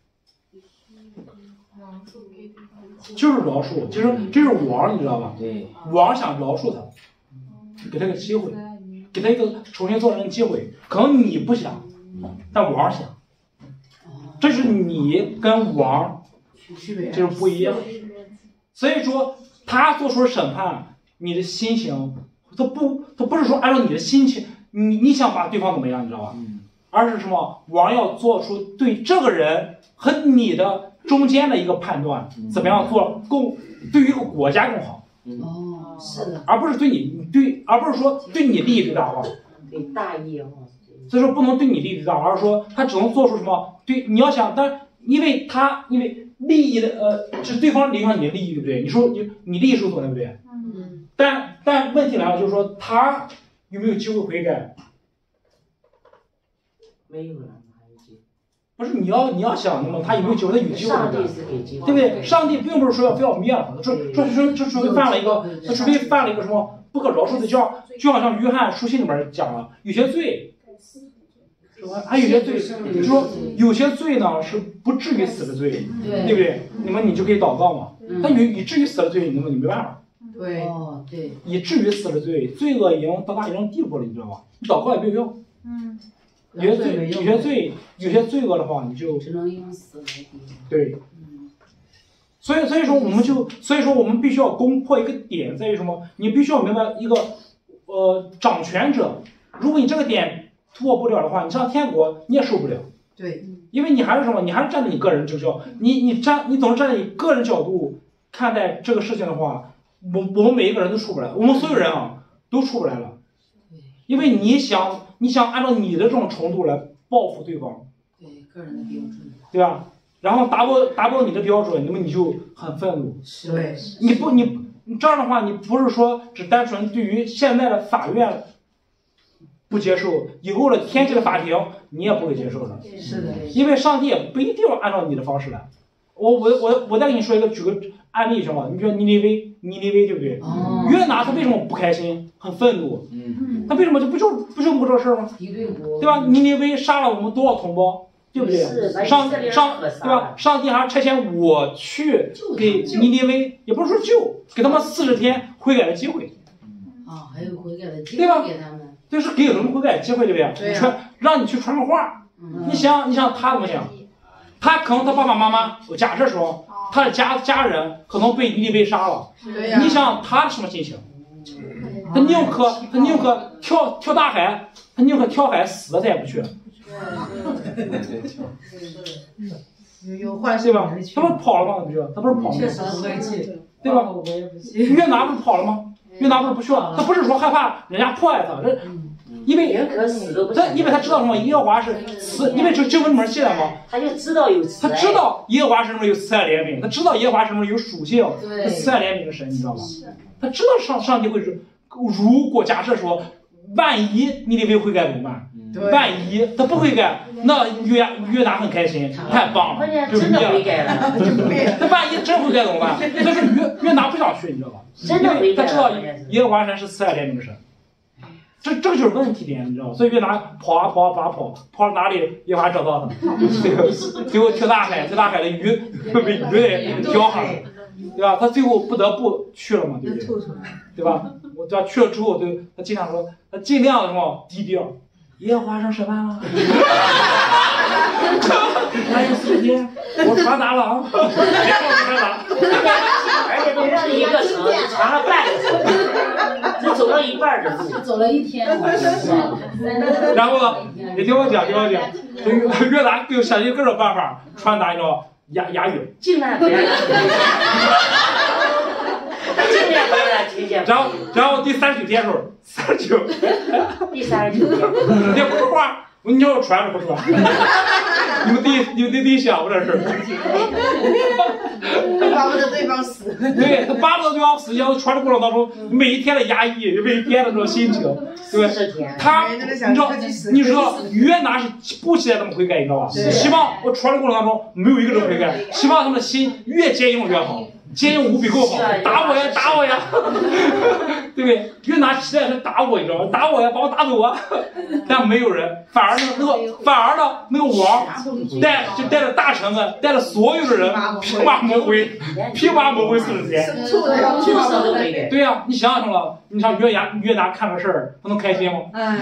就是饶恕，其实这是王，你知道吧？ 对， 王想饶恕他，给他个机会，给他一个重新做人的机会。可能你不想，但王想。这是你跟王就是不一样。所以说，他做出审判，你的心情，他不是说按照你的心情，你想把对方怎么样，你知道吧？而是什么？王要做出对这个人和你的中间的一个判断，怎么样做对于一个国家更好。 哦，是的， 而不是而不是说对你利益最大化， 对大义化。 所以说不能对你利益最大化，而是说他只能做出什么？对，你要想，但因为利益的是对方影响你的利益，对不对？你说你利益受损，对不对？但问题来了，就是说他有没有机会悔改？ 没有了。 不是你要想，那么他有没有机会？他有机会的， 上帝是给机会， 对不对？上帝并不是说非要灭了他，说除非犯了一个什么不可饶恕的，就好像约翰书信里边讲了，有些罪，是吧？还有些罪，就是说有些罪呢是不至于死的罪，对不对？你就可以祷告嘛。但以至于死的罪，你没办法。 对， 对， 以至于死的罪，罪恶已经到达一定地步了，你知道吧？你祷告也没有用。有些罪恶的话，你就只能用死来抵。 对。所以说我们必须要攻破一个点，在于什么？你必须要明白一个掌权者，如果你这个点突破不了的话，你上天国你也受不了。 对， 因为你还是什么？你还是站在你个人角度，你总是站在你个人角度看待这个事情的话，我们每一个人都出不来，我们所有人啊都出不来了，因为你想按照你的这种程度来报复对方， 对个人的标准， 对吧？然后达不到你的标准，那么你就很愤怒。 对， 你这样的话，你不是说只单纯对于现在的法院不接受，以后的天界的法庭你也不会接受的。 是的， 因为上帝也不一定要按照你的方式来。我再给你说举个案例行吗？你比如尼尼微对不对？约拿他为什么不开心，很愤怒？他为什么不就不这事儿吗？对吧？尼尼微杀了我们多少同胞，对不对？对吧？上帝还差遣我去给尼尼微，也不是说给他们40天悔改的机会。 还有悔改的机会给他们。 这是给人们悔改机会，对不对？让你去传个话。你想他怎么想？他可能他爸爸妈妈，假设说他的家人可能被尼尼微杀了，你想他什么心情？ 他宁可跳大海，他宁可跳海死了他也不去。 有换对吧？他不是跑了吗？他不是跑了吗？ 确实不会去， 对吧？ 我也不去。 约拿不是跑了吗？约拿不是不去了？他不是说害怕人家迫害他，这因为他知道什么？耶和华是慈，因为这经文里面写的嘛， 他就知道有慈爱， 他知道耶和华是什么有慈爱怜悯，他知道耶和华是什么有属性，慈爱怜悯的神，你知道吗？他知道上帝会是，如果假设说，万一尼尼微悔改怎么办？万一他不悔改，那约拿很开心，太棒了，就是灭了。他万一真悔改怎么办？但是约拿不想去，你知道吧？因为他知道耶和华神是慈爱怜悯的神。这个就是问题点，你知道吗？所以约拿跑到哪里？耶和华找到他，最后跳大海的鱼被鱼给叼上了，对吧？他最后不得不去了嘛，对不对？对吧？对吧？去了之后，他经常说，他尽量的什么低调。耶和华神审判了，还有4天，我传达了啊，传达， 而且都不是一个城，传了半个城，只走了一半的路， 走了1天。 然后呢，你听我讲，约拿就想尽各种办法传达，你知道押韵， 尽量不让人尽量不让听见。 然后第39天的时候，39， 第39天， 这不是话，你叫我传是不传？你们得想过这事儿。 巴不得对方死。 对，他巴不得对方死，然后传的过程当中，每一天的压抑，每一天的这种心情，对不对？他，你知道约拿是不期待他们悔改，你知道吧？希望我传的过程当中没有一个人悔改，希望他们的心越坚硬越好。坚硬无比够好，打我呀，对不对？约拿期待是打我，你知道吗？打我呀，把我打走啊！但没有人，反而那个王带着大臣们，带着所有的人披麻抹灰40天。对呀，你想想了，你想约拿看个事儿，他能开心吗？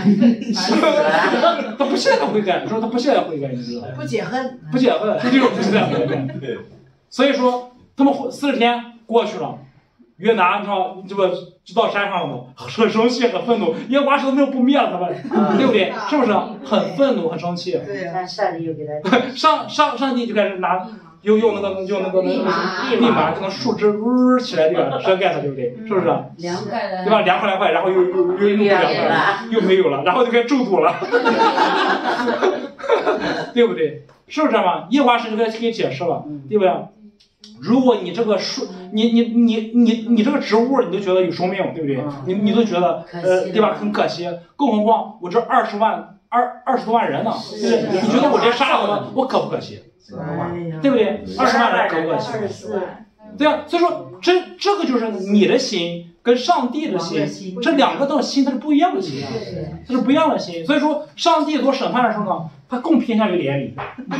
他不现在悔改，说他不现在悔改，你知道吗？ 不解恨， 他就是不现在悔改。所以说。他们40天过去了，约拿你知道这不就到山上了吗？很生气，很愤怒，耶和华神没有不灭了他们，对不对？是不是？很愤怒，很生气。 对呀。 上帝又给他上帝就开始拿用那个立马就能树枝起来，对吧？遮盖它，对不对？是不是？ 凉快了， 对吧？凉快，然后又不凉快，又没有了，然后就开始咒诅了，对不对？是不是这样吧？耶和华神就给解释了，对不对？如果你这个树，你这个植物，你都觉得有生命，对不对？你都觉得对吧？很可惜，更何况我这20多万人呢？你觉得我这杀了我，我可不可惜？对不对？20万人可不可惜？对啊，所以说这个就是你的心跟上帝的心，这两个的心它是不一样的心，它是不一样的心。所以说，上帝做审判的时候呢，他更偏向于怜悯。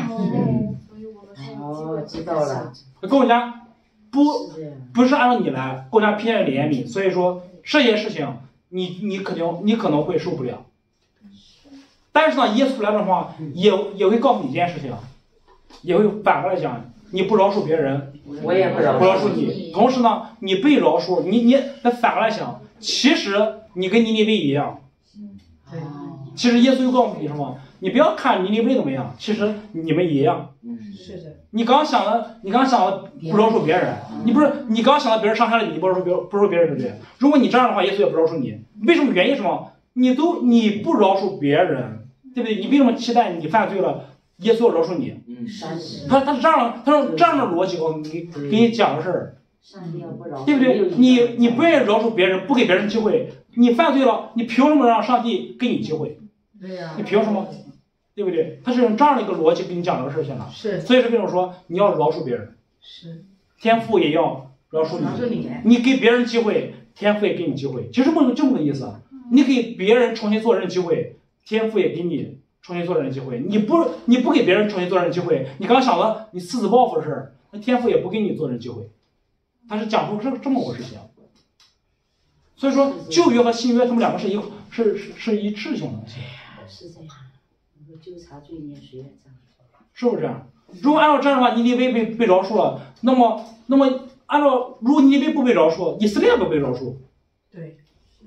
知道了。 更加不是按照你来，更加偏向于怜悯。所以说这些事情你可能会受不了。但是呢，耶稣来的话也会告诉你一件事情，也会反过来讲，你不饶恕别人， 我也不饶恕你。同时呢，你被饶恕，你反过来想，其实你跟尼尼微一样。其实耶稣又告诉你什么？你不要看尼尼微怎么样，其实你们一样。 是的。 你刚想了不饶恕别人，你刚想到别人伤害了你，不饶恕别人，对不对？如果你这样的话，耶稣也不饶恕你。为什么？原因是什么？你不饶恕别人，对不对？你为什么期待你犯罪了，耶稣要饶恕你？他是这样的逻辑告诉你，给你讲个事儿，对不对？你不愿意饶恕别人，不给别人机会，你犯罪了，你凭什么让上帝给你机会？ 对呀。 你凭什么？对不对？他是用这样的一个逻辑给你讲这个事情的。 是。 所以说，为什么说你要饶恕别人？ 是。 天父也要饶恕你。你给别人机会，天父也给你机会。其实这么个意思。你给别人重新做人的机会，天父也给你重新做人的机会。你不给别人重新做人的机会，你刚想了你私自报复的事儿，那天父也不给你做人机会。他是讲出这么个事情。所以说，旧约和新约他们两个是一致性的东西。 是这样。纠察罪孽谁来这样？ 是不是这样？如果按照这样的话，尼尼微被饶恕了，那么按照如果尼尼微不被饶恕，以色列不被饶恕，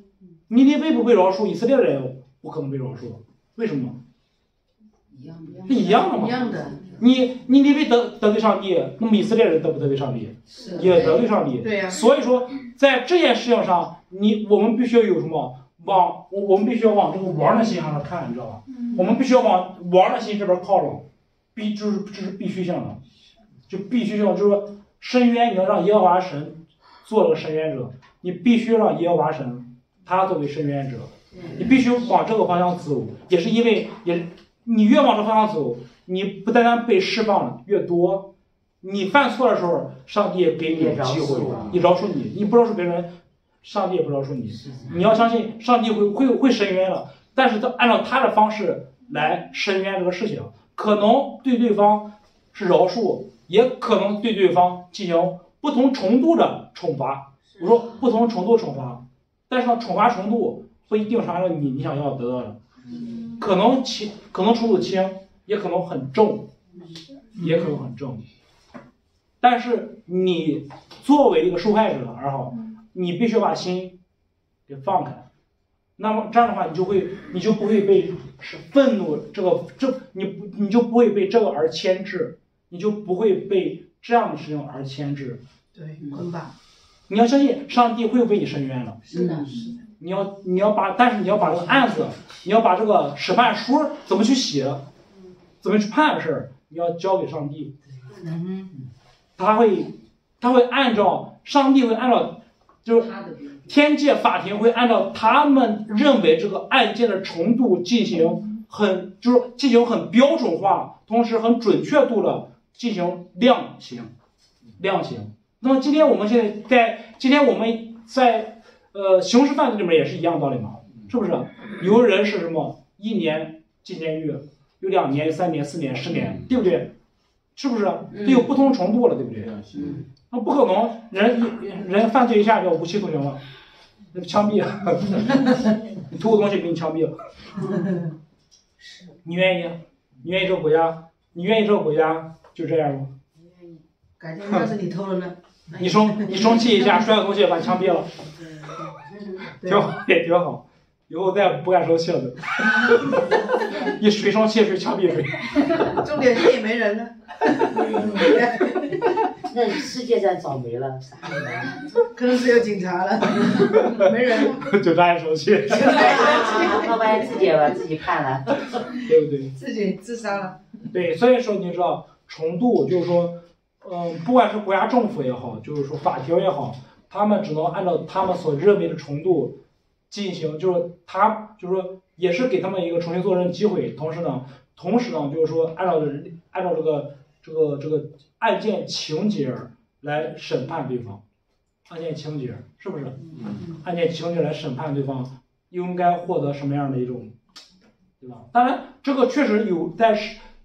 尼尼微不被饶恕，以色列人不可能被饶恕，为什么？是一样的嘛。 一样的。 你尼尼微得罪上帝，那么以色列人得不得罪上帝？也得罪上帝。 对呀。 所以说，在这件事情上，我们必须要有什么？我们必须要往这个王的心上看，你知道吧？我们必须要往王的心这边靠拢，这是必须性的，就必须性的，就是说申冤，你要让耶和华神做这个申冤者，你必须让耶和华神他作为申冤者，你必须往这个方向走，也是因为你越往这方向走，你不单单被释放的越多，你犯错的时候，上帝也给你机会，你饶恕你，你不饶恕别人。上帝也不饶恕你，你要相信上帝会申冤的，但是他按照他的方式来申冤这个事情，可能对对方是饶恕，也可能对对方进行不同程度的惩罚。我说不同程度惩罚，但是呢，惩罚程度不一定是按照你想要得到的，可能程度轻，也可能很重，也可能很重。但是你作为一个受害者而好。你必须把心给放开，那么这样的话，你就不会被愤怒你就不会被这个而牵制，你就不会被这样的事情而牵制。 对，捆绑。 你要相信上帝会为你伸冤的。 是的，是的。 但是你要把这个案子，你要把这个审判书怎么去写，怎么去判的事儿，你要交给上帝。他会按照上帝会按照。就是天界法庭会按照他们认为这个案件的程度进行很标准化，同时很准确度的进行量刑。那么今天我们在刑事犯罪里面也是一样的道理嘛，是不是？有人是什么1年进监狱，有2年、3年、4年、10年，对不对？是不是？都有不同程度了，对不对？那不可能，人犯罪一下就无期徒刑了，那枪毙了，你偷个东西给你枪毙了。你愿意这个国家？你愿意这个国家就这样吗？ 改天要是你偷了呢？ 你生气一下，摔个东西把你枪毙了，挺好，也挺好。以后再也不敢生气了。一谁生气谁枪毙谁。 重点是也没人了。 那世界上早没了，啥也没了。 可能是有警察了，没人了。 警察也生气。 要不然自己把自己判了， 对不对？ 自己自杀了。 对，所以说你知道程度就是说，不管是国家政府也好，就是说法庭也好，他们只能按照他们所认为的程度进行，就是说也是给他们一个重新做人的机会，同时呢，就是说按照这个案件情节来审判对方，案件情节是不是？案件情节来审判对方应该获得什么样的一种，对吧？当然，这个确实有在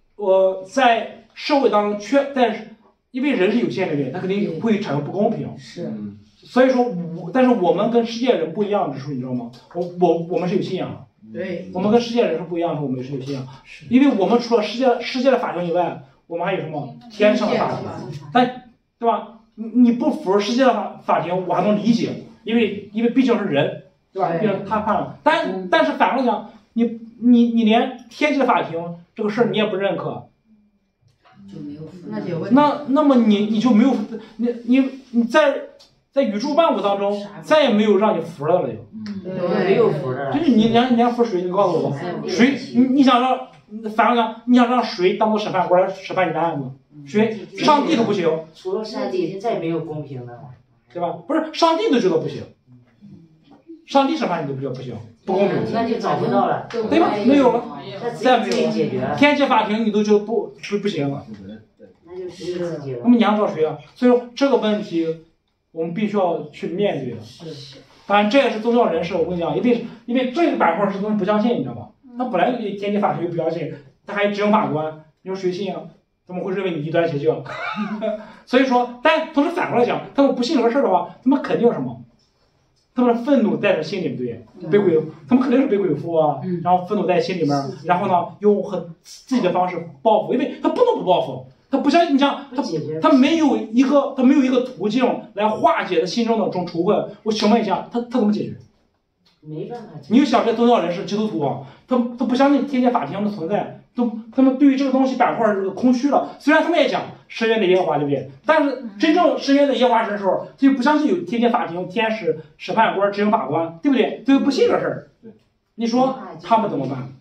社会当中但是因为人是有限的人，他肯定会产生不公平。 是。 所以说但是我们跟世界人不一样之处，你知道吗？我们是有信仰的。 对。 我们跟世界人是不一样的，我们是有信仰。因为我们除了世界的法庭以外，我们还有什么天上的法庭？但对吧？你不服世界的法庭，我还能理解，因为毕竟是人，对吧？毕竟他判了。但是反过来讲，你连天界的法庭这个事儿你也不认可， 就没有服。 那么你就没有你在宇宙万物当中再也没有让你服了就。 没有服的了。 就是你连服谁？你告诉我，谁？你想让反过来讲，你想让谁当做审判官来审判你的案子？谁？上帝都不行。 除了上帝，再也没有公平的了， 对吧？不是上帝都觉得不行，上帝审判你都觉得不行，不公平。 那就找不到了， 对吧？没有了，再没有解决。 天界法庭你都觉得不行了， 那就只有自己了。 那么你想找谁啊？所以说这个问题我们必须要去面对的。当然这也是宗教人士，我跟你讲，因为这个板块是他们不相信，你知道吧？他本来对天界法庭就不相信，他还执行法官，你说谁信啊？他们会认为你异端邪教。所以说，但同时反过来讲，他们不信这个事儿的话，他们肯定什么？他们的愤怒在这心里，对，他们肯定是被鬼附啊，然后愤怒在心里面，然后呢，用自己的方式报复，因为他不能不报复，他不像你讲，他没有一个途径来化解他心中的这种仇恨。我请问一下，他怎么解决？ 没办法。 你就想这宗教人士、基督徒啊，他不相信天界法庭的存在，他们对于这个东西板块这个空虚了。虽然他们也讲深渊的耶和华，对不对？但是真正深渊的耶和华神的时候，他就不相信有天界法庭、天使、审判官、执行法官，对不对？他就不信这事儿。你说他们怎么办？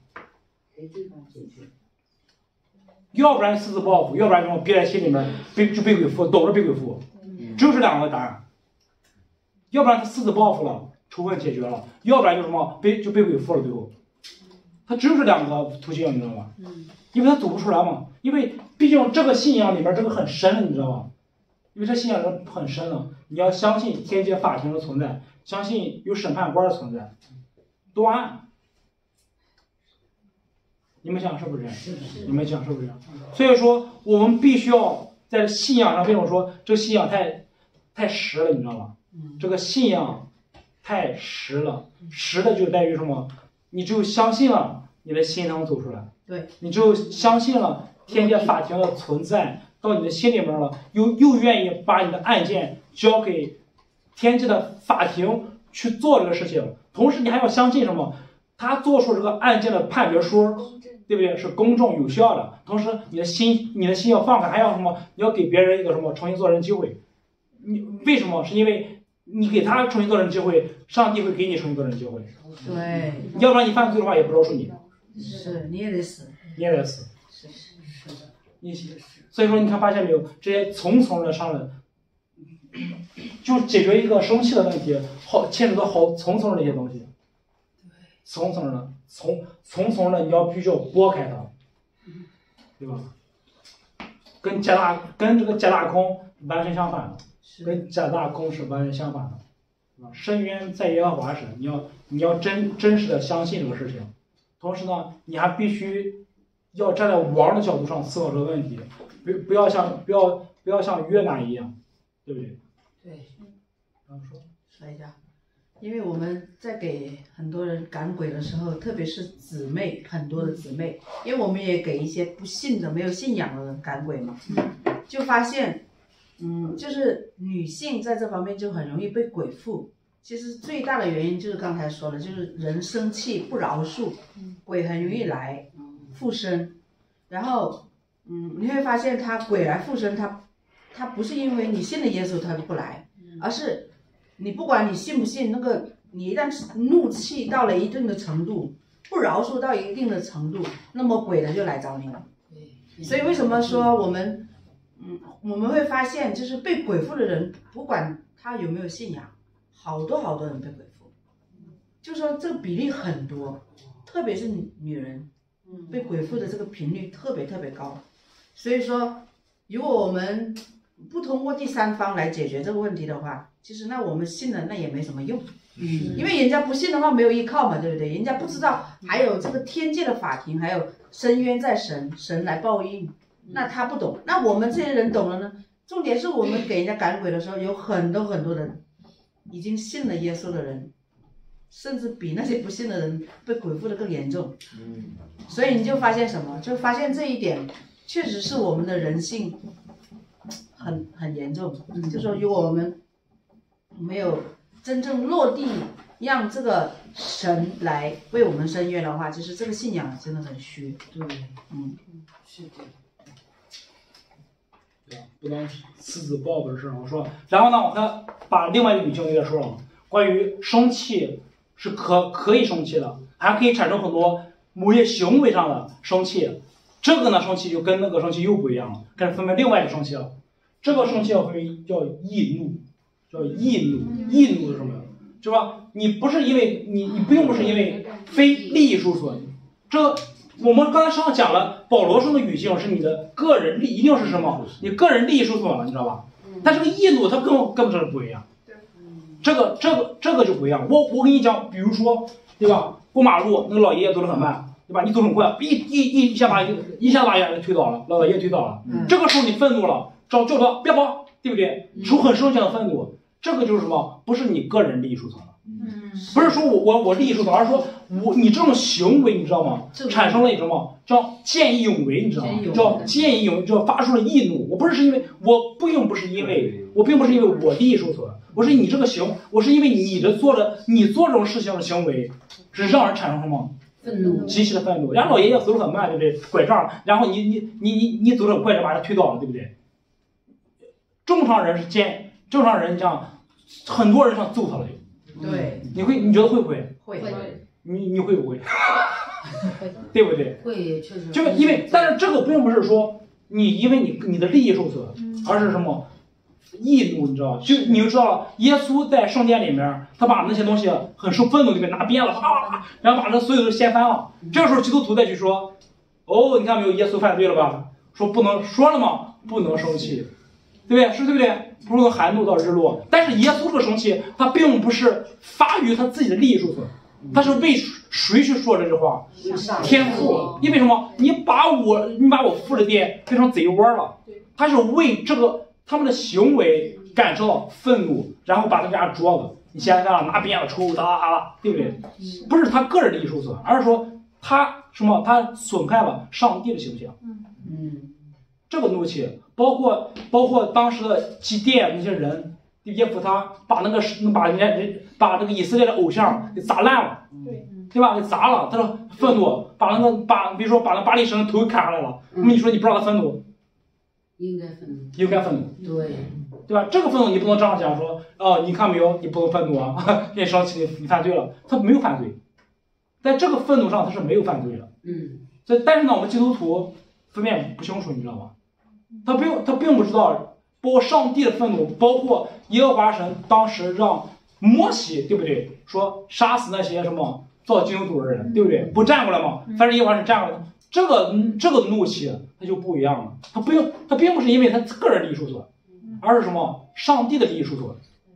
要不然私自报复，要不然就憋在心里面被鬼附，懂着被鬼附，只有这两个答案。要不然他私自报复了，仇恨解决了；要不然就什么被鬼附了，最后他只有这两个途径，你知道吗？因为他走不出来嘛，因为毕竟这个信仰里面这个很深，你知道吗？因为这信仰很深了，你要相信天界法庭的存在，相信有审判官的存在，断案。你们想是不是这样？你们想是不是这样？所以说，我们必须要在信仰上，为什么说这个信仰太实了？你知道吗？这个信仰太实了，实的就在于什么？你只有相信了，你的心能走出来。 对， 你只有相信了天界法庭的存在，到你的心里面了，又愿意把你的案件交给天界的法庭去做这个事情，同时你还要相信什么？他做出这个案件的判决书，对不对？是公正有效的。同时，你的心要放开，还要什么？你要给别人一个什么重新做人机会？你为什么？是因为你给他重新做人机会，上帝会给你重新做人机会。 对， 要不然你犯罪的话，也不饶恕你。 是，你也得死。 你也得死。 是的。 所以说，你看发现没有？这些层层的上来，就解决一个生气的问题，牵扯到层层的这些东西。层层的，你要必须要拨开它，对吧？跟这个皆大空完全相反的，跟皆大空是完全相反的，对吧？深渊在耶和华神，你要真实的相信这个事情，同时呢，你还必须要站在王的角度上思考这个问题，不要像约拿一样，对不对？ 对。说一下。因为我们在给很多人赶鬼的时候，特别是姊妹，很多的姊妹，因为我们也给一些不信的、没有信仰的人赶鬼嘛，就发现，就是女性在这方面就很容易被鬼附。其实最大的原因就是刚才说的，就是人生气不饶恕，鬼很容易来附身，然后，你会发现他鬼来附身，他不是因为你信了耶稣他就不来，而是。你不管你信不信，你一旦怒气到了一定的程度，不饶恕到一定的程度，那么鬼呢就来找你了。所以为什么说我们会发现，就是被鬼附的人，不管他有没有信仰，好多人被鬼附，就说这个比例很多，特别是女人被鬼附的这个频率特别高。所以说，如果我们不通过第三方来解决这个问题的话，其实那我们信了那也没什么用，因为人家不信的话没有依靠嘛，对不对？人家不知道还有这个天界的法庭，还有深渊在神来报应，那他不懂。那我们这些人懂了呢？重点是我们给人家赶鬼的时候，有很多人已经信了耶稣的人，甚至比那些不信的人被鬼附的更严重。所以你就发现什么？就发现这一点确实是我们的人性很严重。就说如果我们没有真正落地，让这个神来为我们伸冤的话，其实这个信仰真的很虚。 对，是的。 对吧？不能私自报复的事。我说，然后呢，我还把另外一个语境给他说了，关于生气是可以生气的，还可以产生很多某些行为上的生气。这个呢，生气就跟那个生气又不一样了，开始分为另外一个生气了。这个生气要分为叫易怒。易怒是什么？是吧？你不是因为你并不是因为非利益输出，这我们刚才上讲了，保罗说的语境是你的个人利益，一定是什么？你个人利益输出了，你知道吧？但这个易怒它根本是不一样，这个就不一样。我跟你讲，比如说，对吧？过马路那个老爷爷走得很慢，对吧？你走很快，一下把人推倒了，老爷爷推倒了。这个时候你愤怒了，叫他别跑，对不对？出很生气的愤怒。这个就是什么？不是你个人利益输出了，不是说我利益输出，而是说你这种行为，你知道吗？产生了一种什么叫见义勇为，你知道吗？叫见义勇为，叫发出了义怒。我并不是因为我利益受损，我是你这个我是因为你做这种事情的行为，是让人产生什么？ 愤怒， 极其的愤怒。然后老爷爷走得很慢，对不对？拐杖，然后你走着拐着把他推倒了，对不对？正常人这样，很多人上揍他了。 对， 你觉得会不会？ 会。 你会不会？对不对？ 会，确实。 就因为，但是这个并不是说因为你的利益受损，而是什么？义怒，你知道吧？你就知道了，耶稣在圣殿里面，他把那些东西很受愤怒，就给拿鞭了，然后把这所有的掀翻了。这时候基督徒再去说，你看没有，耶稣犯罪了吧？说了吗？不能生气，对不对？对不对？不能含怒到日落。但是耶稣这个生气，他并不是发于他自己的利益受损，他是为谁去说这句话？天父。因为什么？你把我父的殿变成贼窝了，他是为这个。他们的行为感受到愤怒，然后把他家桌子，你现在拿鞭子抽他，对不对？不是他个人利益受损，而是说他损害了上帝的形象。这个怒气，包括当时的基甸那些人，耶夫他把那个以色列的偶像给砸烂了，对吧？给砸了，他的愤怒比如说把那巴力神的头砍下来了，你说你不让他愤怒？ 应该愤怒， 对吧？这个愤怒你不能这样讲说，你看没有，你不能愤怒啊，你生气，你犯罪了，他没有犯罪，在这个愤怒上他是没有犯罪的，所以但是呢，我们基督徒分辨不清楚，你知道吗？他并不知道，包括上帝的愤怒，包括耶和华神当时让摩西，对不对？说杀死那些什么造金牛犊的人，对不对？不站过来吗？凡是耶和华神站过来。这个怒气它就不一样了，它并不是因为他个人利益受损，而是什么？上帝的利益受损，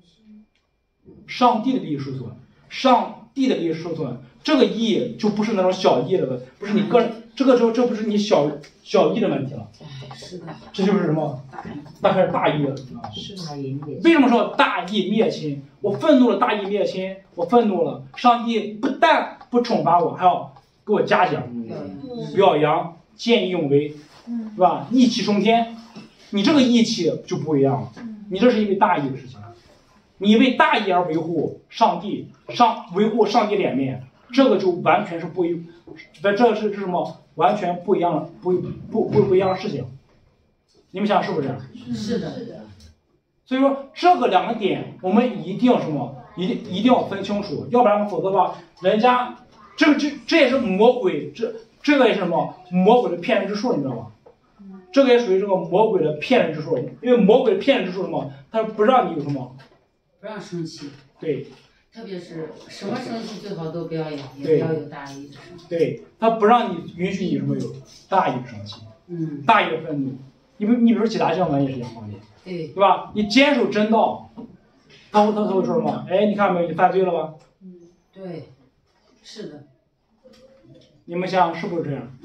上帝的利益受损，这个义就不是那种小义了，不是你个人，这不是你小义的问题了， 是的， 这就是什么？大义了， 是大义灭亲。 为什么说大义灭亲？我愤怒了，大义灭亲，我愤怒了，上帝不但不惩罚我，还要给我嘉奖。表扬，见义勇为，是吧？义气冲天，你这个义气就不一样了。你这是因为大义的事情，你为大义而维护上帝，维护上帝脸面，这个就完全是这是什么？完全不一样的，不一样的事情。你们想是不是？ 是的。 所以说这个两个点，我们一定什么？一定要分清楚，要不然否则的话，人家这也是魔鬼这个也是什么？魔鬼的骗人之术，你知道吗？这个也属于这个魔鬼的骗人之术，因为魔鬼的骗人之术什么？他不让你有什么？ 不让生气。 对。 特别是什么生气最好都不要有，也不要有大义的生气。 对，他不让你允许你什么有大义的生气，大义的愤怒。你比如说解答经文也是一样的，对吧？你坚守真道，他会说什么？哎，你看没有，你犯罪了吧？ 对，是的。 你们想是不是这样？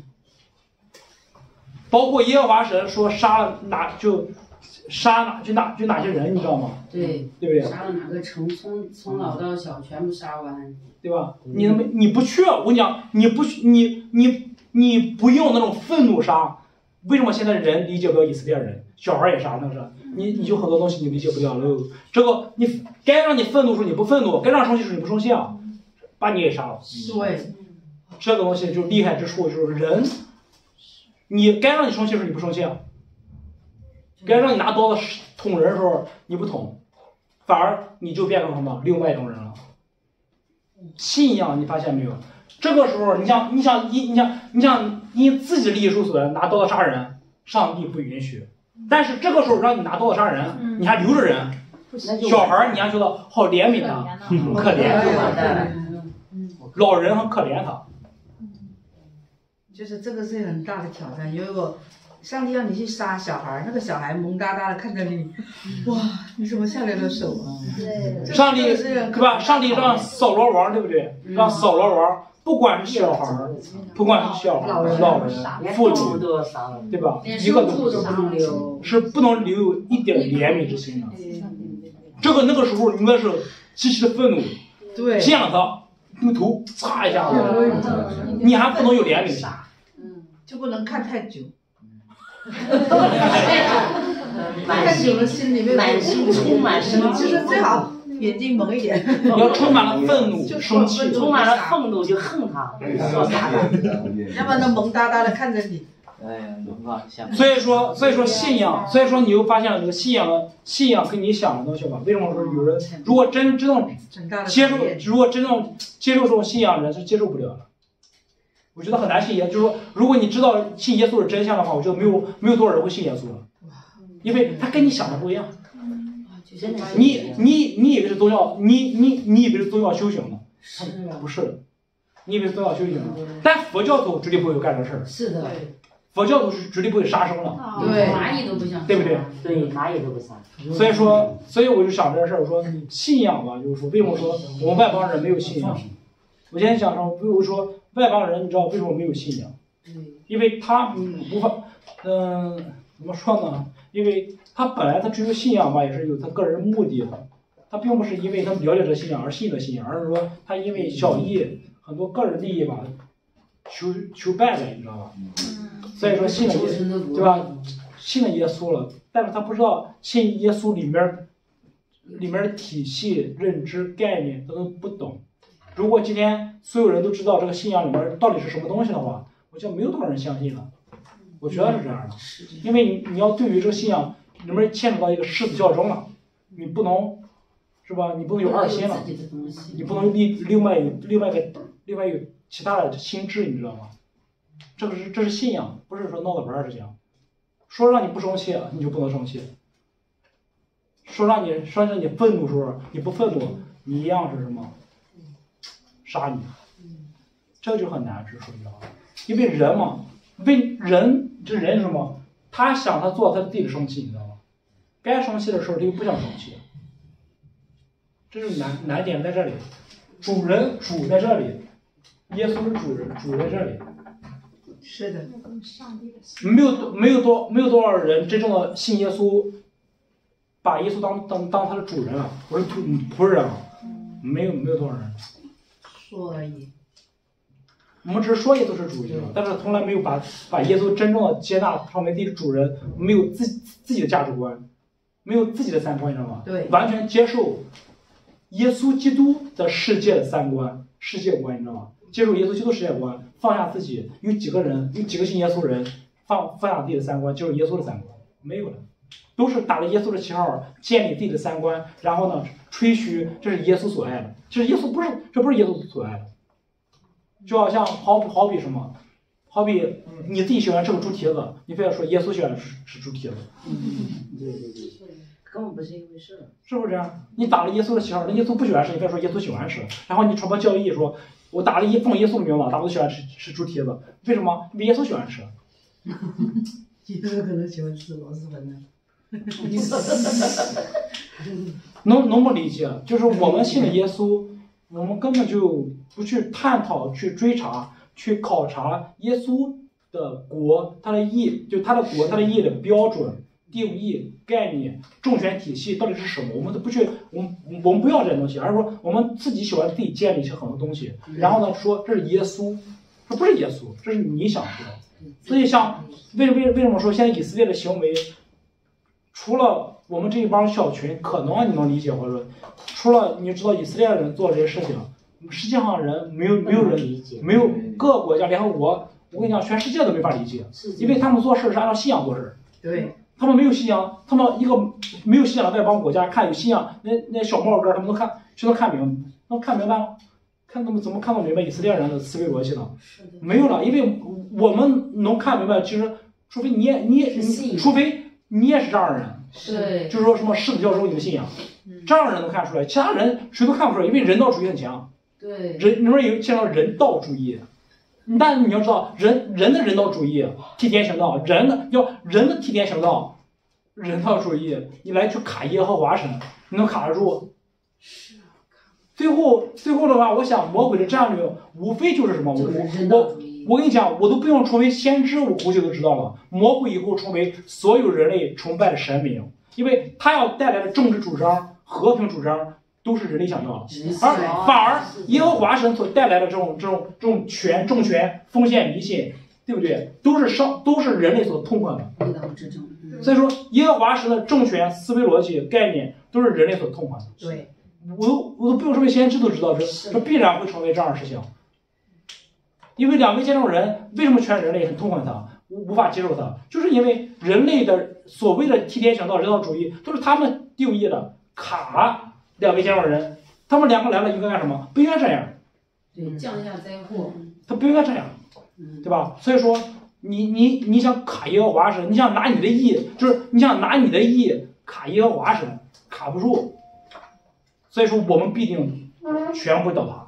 包括耶和华神说杀了哪些人，你知道吗？ 对不对？ 杀了哪个城，从老到小全部杀完， 对吧？你不去，我跟你讲，你不用那种愤怒杀。为什么现在人理解不了以色列人？小孩也杀，那是你就很多东西你理解不了了。这个你该让你愤怒时候你不愤怒，该让生气时候你不生气啊，把你也杀了。 对。 这个东西就厉害之处就是人，你该让你生气的时候你不生气，该让你拿刀子捅人的时候你不捅，反而你就变成什么另外一种人了。信仰你发现没有？这个时候你想因自己的利益受损拿刀子杀人，上帝不允许。但是这个时候让你拿刀子杀人，你还留着人，小孩你还觉得好怜悯他，可怜，老人很可怜他。 就是这个是很大的挑战。有一个上帝让你去杀小孩，那个小孩萌哒哒的看着你，哇，你怎么下来了手啊？ 对， 上帝对吧？上帝让扫罗王，对不对？让扫罗王，不管是小孩，老人、妇女，对吧？一个都不能留，是不能留一点怜悯之心的。那个时候应该是极其的愤怒， 对， 见了他那个头擦一下子，你还不能有怜悯心， 就不能看太久。 满心充满生气， 就是最好眼睛蒙一点。 要充满了愤怒、生气， 充满了愤怒就恨他，说啥的， 要不然他萌哒哒的看着你。 哎呀，有啊， 所以说信仰，所以说你又发现了这个信仰跟你想的东西吧？为什么说有人如果真正接受，如果真正接受这种信仰的人是接受不了的？我觉得很难信耶，就是说，如果你知道信耶稣是真相的话，我觉得没有多少人会信耶稣了，因为他跟你想的不一样。你以为是宗教，你以为是宗教修行的，不是的，你以为是宗教修行的，但佛教徒绝对不会干这事儿。 是的。 佛教徒是绝对不会杀生的， 对，蚂蚁都不想， 对不对？ 对，蚂蚁都不杀。 所以我就想这事儿，我说信仰吧，就是说，为什么说我们外邦人没有信仰？我现在想说，比如说外邦人，你知道为什么没有信仰？因为他无法，怎么说呢？因为他本来他追求信仰吧，也是有他个人目的的，他并不是因为他了解这信仰而信的信仰，而是说他因为小义很多个人利益吧，求败了，你知道吧？所以说信了对吧？信了耶稣了，但是他不知道信耶稣里面的体系、认知、概念他都不懂。如果今天所有人都知道这个信仰里面到底是什么东西的话，我觉得没有多少人相信了。我觉得是这样的，因为你要对于这个信仰里面牵扯到一个狮子较真了，你不能是吧？你不能有二心了，你不能另外有其他的心智，你知道吗？这是信仰，不是说闹着玩儿是这样。说让你不生气，你就不能生气；说让你愤怒的时候，你不愤怒，你一样是什么？杀你。这就很难，是说句话，因为人嘛，人是什么？他想他做他自己的生气，你知道吗？该生气的时候他又不想生气，这是难点在这里。主在这里，耶稣是主在这里。 是的， 没有多少人真正的信耶稣，把耶稣当他的主人了，不是仆人了，没有多少人。 说而已。 我们只是说耶稣是主人，但是从来没有把耶稣真正的接纳成为自己的主人，没有自己的价值观，没有自己的三观，你知道吗？ 对， 完全接受耶稣基督的世界的三观、世界观，你知道吗？接受耶稣基督世界观，放下自己。有几个信耶稣人放下自己的三观，就是耶稣的三观，没有了，都是打着耶稣的旗号建立自己的三观，然后呢吹嘘这是耶稣所爱的，这不是耶稣所爱的。就好像好比什么，好比你自己喜欢吃个猪蹄子，你非要说耶稣喜欢吃猪蹄子， 对，根本不是一回事， 是不是这样？你打了耶稣的旗号，那耶稣不喜欢吃，你非要说耶稣喜欢吃，然后你传播教义说，我打了奉耶稣的名字，大家都喜欢吃猪蹄子，为什么？因为耶稣喜欢吃。 耶稣可能喜欢吃螺蛳粉呢。 能不理解？就是我们信的耶稣，我们根本就不去探讨、去追查、去考察耶稣的国、他的义，就他的国、他的义的标准、定义、概念、政权体系到底是什么？我们都不去，我们不要这些东西，而是说我们自己喜欢自己建立一些很多东西，然后呢说这是耶稣，这不是耶稣，这是你想说的。所以像为什么说现在以色列的行为，除了我们这一帮小群可能你能理解，或者说除了你知道以色列人做这些事情，实际上人没有人理解，没有各个国家联合国，我跟你讲，全世界都没法理解，因为他们做事是按照信仰做事。 对， 他们没有信仰，他们一个没有信仰的外邦国家看有信仰，那小帽哥他们都能看明白吗？怎么看不明白以色列人的思维逻辑呢？没有了，因为我们能看明白，其实除非除非你也是这样的人， 对， 就是说什么狮子教中你的信仰，这样的人能看出来，其他人谁都看不出来，因为人道主义很强。 对， 里面有见到人道主义，但你要知道人的人道主义替天行道，人的替天行道，人道主义，你来去卡耶和华神，你能卡得住？最后的话，我想魔鬼的战略无非就是什么？我跟你讲，我都不用成为先知，我估计都知道了。魔鬼以后成为所有人类崇拜的神明，因为他要带来的政治主张、和平主张， 都是人类想要的，而反而耶和华神所带来的这种重权、封建迷信，对不对？都是人类所痛恨的。所以说，耶和华神的政权、思维逻辑、概念都是人类所痛恨的。 对， 我都不用说先知都知道这必然会成为这样的事情。因为两位见证人为什么全人类很痛恨他，无法接受他，就是因为人类的所谓的替天行道、人道主义都是他们定义的。卡两位见证人，他们两个来了应该干什么？不应该这样。 对，降下灾祸。 他不应该这样，对吧？所以说，你想卡耶和华神，你想拿你的意，就是你想拿你的意卡耶和华神，卡不住。所以说，我们必定全会倒塌。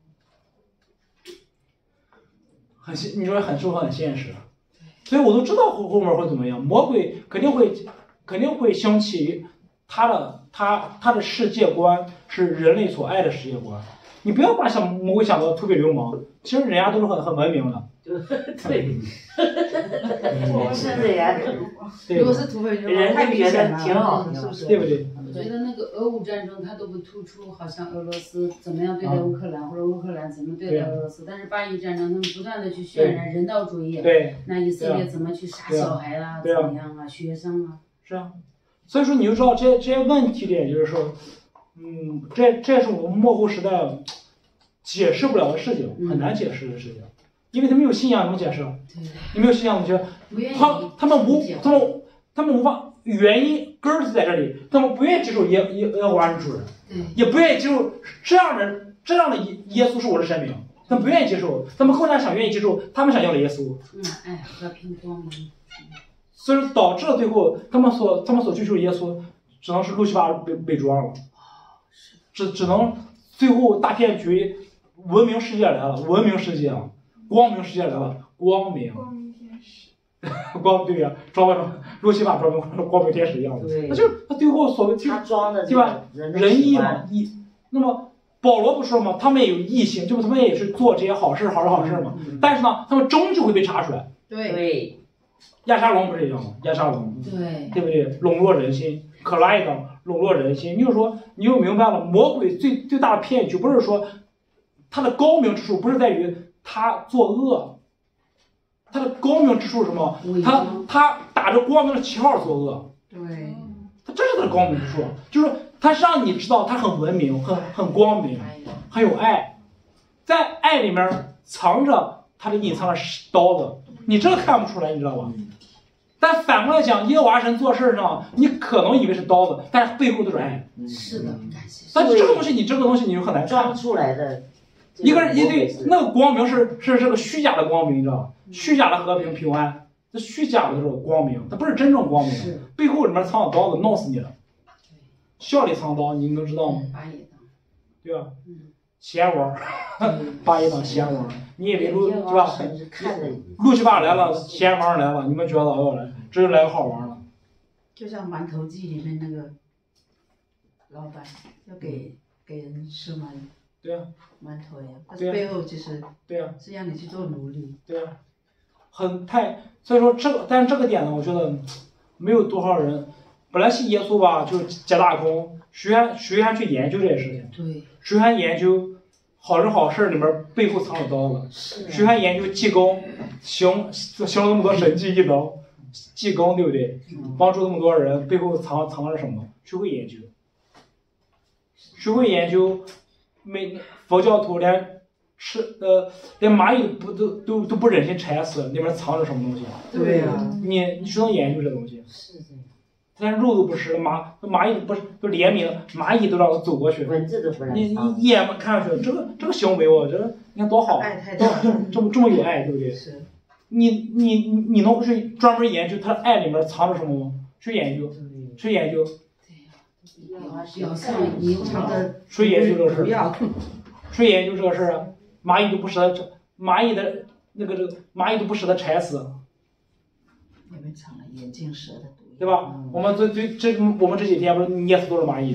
你说是不是很现实？所以我都知道后面会怎么样，魔鬼肯定会兴起他的世界观是人类所爱的世界观。你不要把魔鬼想到特别流氓，其实人家都是很文明的。 对，是这样的。 如果是土匪流氓，太明显了， 挺好， 是不是？ 对不对？ 我觉得那个俄乌战争，它都不突出，好像俄罗斯怎么样对待乌克兰，或者乌克兰怎么对待俄罗斯。但是巴以战争，他们不断的去渲染人道主义。 对。 那以色列怎么去杀小孩啦？怎么样啊？学生啊？ 是啊。所以说，你就知道这些问题点，就是说，这是我们末后时代解释不了的事情，很难解释的事情，因为他没有信仰怎么解释？你没有信仰怎么解释？他们无法，原因根儿就在这里，他们不愿意接受耶和华是主人，也不愿意接受这样的耶稣是我的神明，他们不愿意接受，他们更加愿意接受他们想要的耶稣。 和平光明。 所以导致了最后他们所追求的耶稣，只能是路西法伪装了，只能最后大骗局，文明世界来了，光明世界来了，光明天使，对呀，路西法装成光明天使一样的，那就是他最后所谓他装的对吧？仁义嘛，那么保罗不说嘛，他们也有义性，就是他们也是做这些好事嘛，但是呢，他们终究会被查出来。 对。 亚沙龙不是一样吗？亚沙龙，对不对？笼络人心，可拉一等笼络人心。你就说，你就明白了，魔鬼最大的骗局不是说他的高明之处，不是在于他作恶，他的高明之处是什么？他打着光明的旗号作恶。 对， 这是他的高明之处，就是他让你知道他很文明，很光明，很有爱，在爱里面藏着他的隐藏的刀子。你这看不出来，你知道吧？但反过来讲，耶和华神做事上，你可能以为是刀子，但是背后都是爱。 是的，感谢。 但这个东西，你就很难装出来的。 一个人对那个光明是这个虚假的光明，你知道吧？虚假的和平平安，这虚假的这种光明，它不是真正光明，背后里面藏着刀子，弄死你了。笑里藏刀，你能知道吗？对吧？闲玩，巴一党闲玩，你以为对吧？路西法来了，闲玩来了，你们觉得要来，这就来个好玩了。 就像《馒头记》里面那个老板要给人吃对啊， 馒头呀，但是背后其实对啊， 是让你去做奴隶。 对啊，所以说但是这个点呢，我觉得没有多少人。本来信耶稣吧，就是皆大空，谁还去研究这些事情？ 对， 谁还研究好人好事里面背后藏着刀子？谁还研究济公行了那么多神迹一刀，济公对不对？帮助那么多人背后藏着什么？谁会研究？谁会研究？佛教徒连蚂蚁都不忍心拆死，里面藏着什么东西？ 对呀， 你谁能研究这东西？ 是的。 但肉都不吃，蚂蚁不是都怜悯，蚂蚁都让它走过去， 文字都不让你一眼看上去，这个行为我觉得你看多好，这么有爱，对不对？ 是。 你能去专门研究他的爱里面藏着什么吗？去研究。 对呀。表象你藏着。 谁研究这个事儿？谁研究这个事儿啊？蚂蚁都不舍得，蚂蚁都不舍得拆死。 里面藏了眼镜蛇的。 对吧？我们我们这几天不是捏死多少蚂蚁？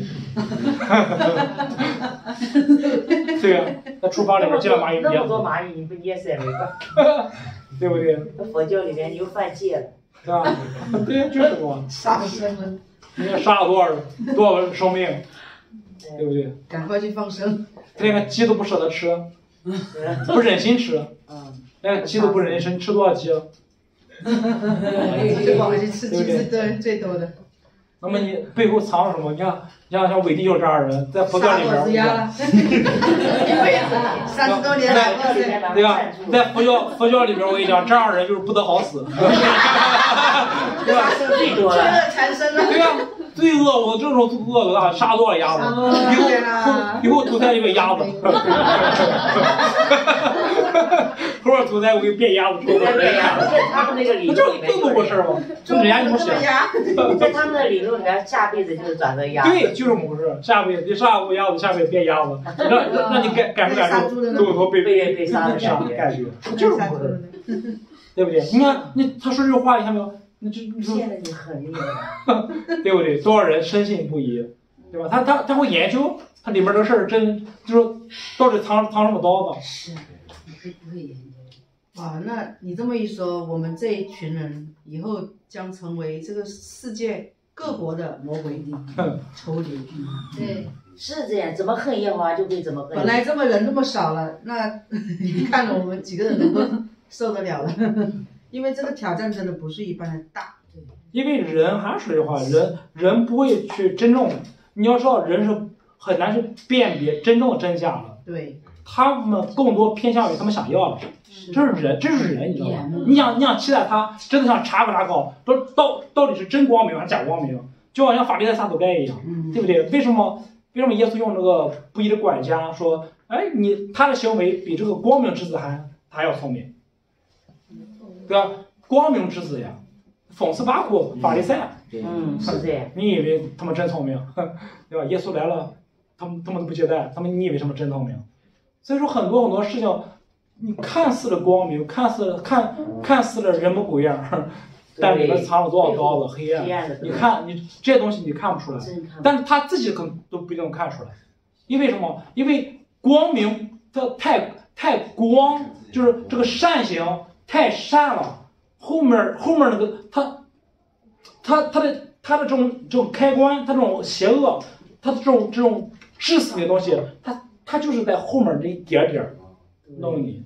对呀，在厨房里面进了蚂蚁， 那么多蚂蚁，你不捏死也没办法，对不对？ 那佛教里面你又犯戒了， 对吧？对，就是嘛， 杀生了， 你看杀了多少生命？ 对不对？ 赶快去放生。 他连个鸡都不舍得吃，不忍心吃，连个鸡都不忍心吃多少鸡？ 这广西吃鸡是最多的。 那么你背后藏了什么？你看，像韦地就是这样的人，在佛教里边， 杀30多年了， 对吧？在佛教里边，我跟你讲，这样的人就是不得好死，对吧？ 最多了， 缠身了。 对呀，最恶，我这种恶的啊，杀多少鸭子？以后投胎一个鸭子，后边投胎我给变鸭子， 变鸭子，在他们那个理论里面， 这么回事吗？就人家这么想。 在他们的理论里面，下辈子就是转成鸭。 对，就这么回事。下辈子你杀过鸭子，下辈子变鸭子，让你感受都有说被杀的感觉，就是这么回事，对不对？你看他说这句话，你看没有？你说现在你很厉害， 对不对？多少人深信不疑，对吧？他会研究他里面的事儿，真就是到底藏什么刀子？ 是，不会研究。 哇，那你这么一说，我们这一群人以后将成为这个世界各国的魔鬼仇敌。 对， 是这样，怎么恨耶和华就会怎么恨。 本来这么人那么少了，那你看了我们几个人能够受得了了？因为这个挑战真的不是一般的大。 因为人还是这句话，人不会去真正，你要知道人是很难去辨别真正的真假的。 对， 他们更多偏向于他们想要的，这是人，你知道吗？你想期待他真的想查考，到底是真光明还是假光明？就好像法利赛撒都该一样，对不对？为什么耶稣用这个不义的管家说，哎，他的行为比这个光明之子还要聪明，对吧？光明之子呀，讽刺巴库法利赛， 是这样。 你以为他们真聪明，对吧？耶稣来了，他们都不接待，你以为他们真聪明？所以说很多事情，你看似的光明，看似的人模狗样，但里面藏了多少刀子黑暗？你看这些东西你看不出来，但是他自己可能都不一定看出来，因为什么？因为光明它太光，就是这个善行太善了，后面那个他的这种开关，他这种邪恶，他的这种致死的东西，他就是在后面这一点点弄你，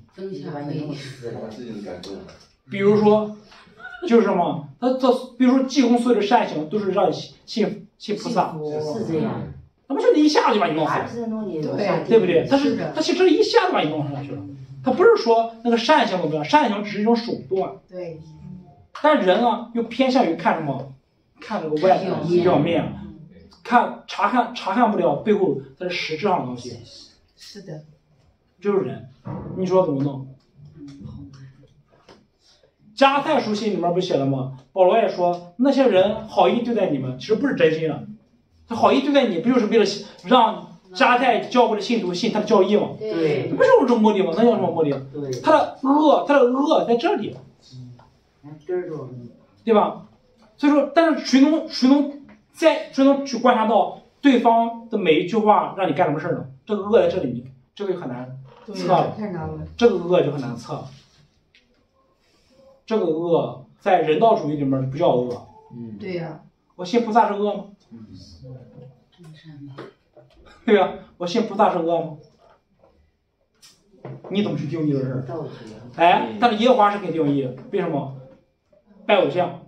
比如说就是什么，他比如说济公所有的善行都是让你信菩萨， 是这样。 他不是一下子就把你弄死了，对不对？他其实一下子把你弄上去了，他不是说那个善行怎么样，善行只是一种手段， 对。 但是人啊，又偏向于看什么？看这个表面，查看不了背后它的实质上的东西。 是的， 就是人，你说怎么弄？加泰书信里面不写了吗？保罗也说，那些人好意对待你们，其实不是真心的。他好意对待你，不就是为了让加泰教会的信徒信他的教义吗？ 对， 不是有这种目的吗？能有什么目的？ 对， 他的恶在这里，对吧？所以说，但是谁能去观察到对方的每一句话让你干什么事呢？这个恶在这里，这个就很难测了。 太难了。 这个恶就很难测。这个恶在人道主义里面不叫恶。 对呀。 我信菩萨是恶吗？对呀，我信菩萨是恶吗？你怎么去定义这事儿？哎，但是耶和华是可以定义，为什么？拜偶像，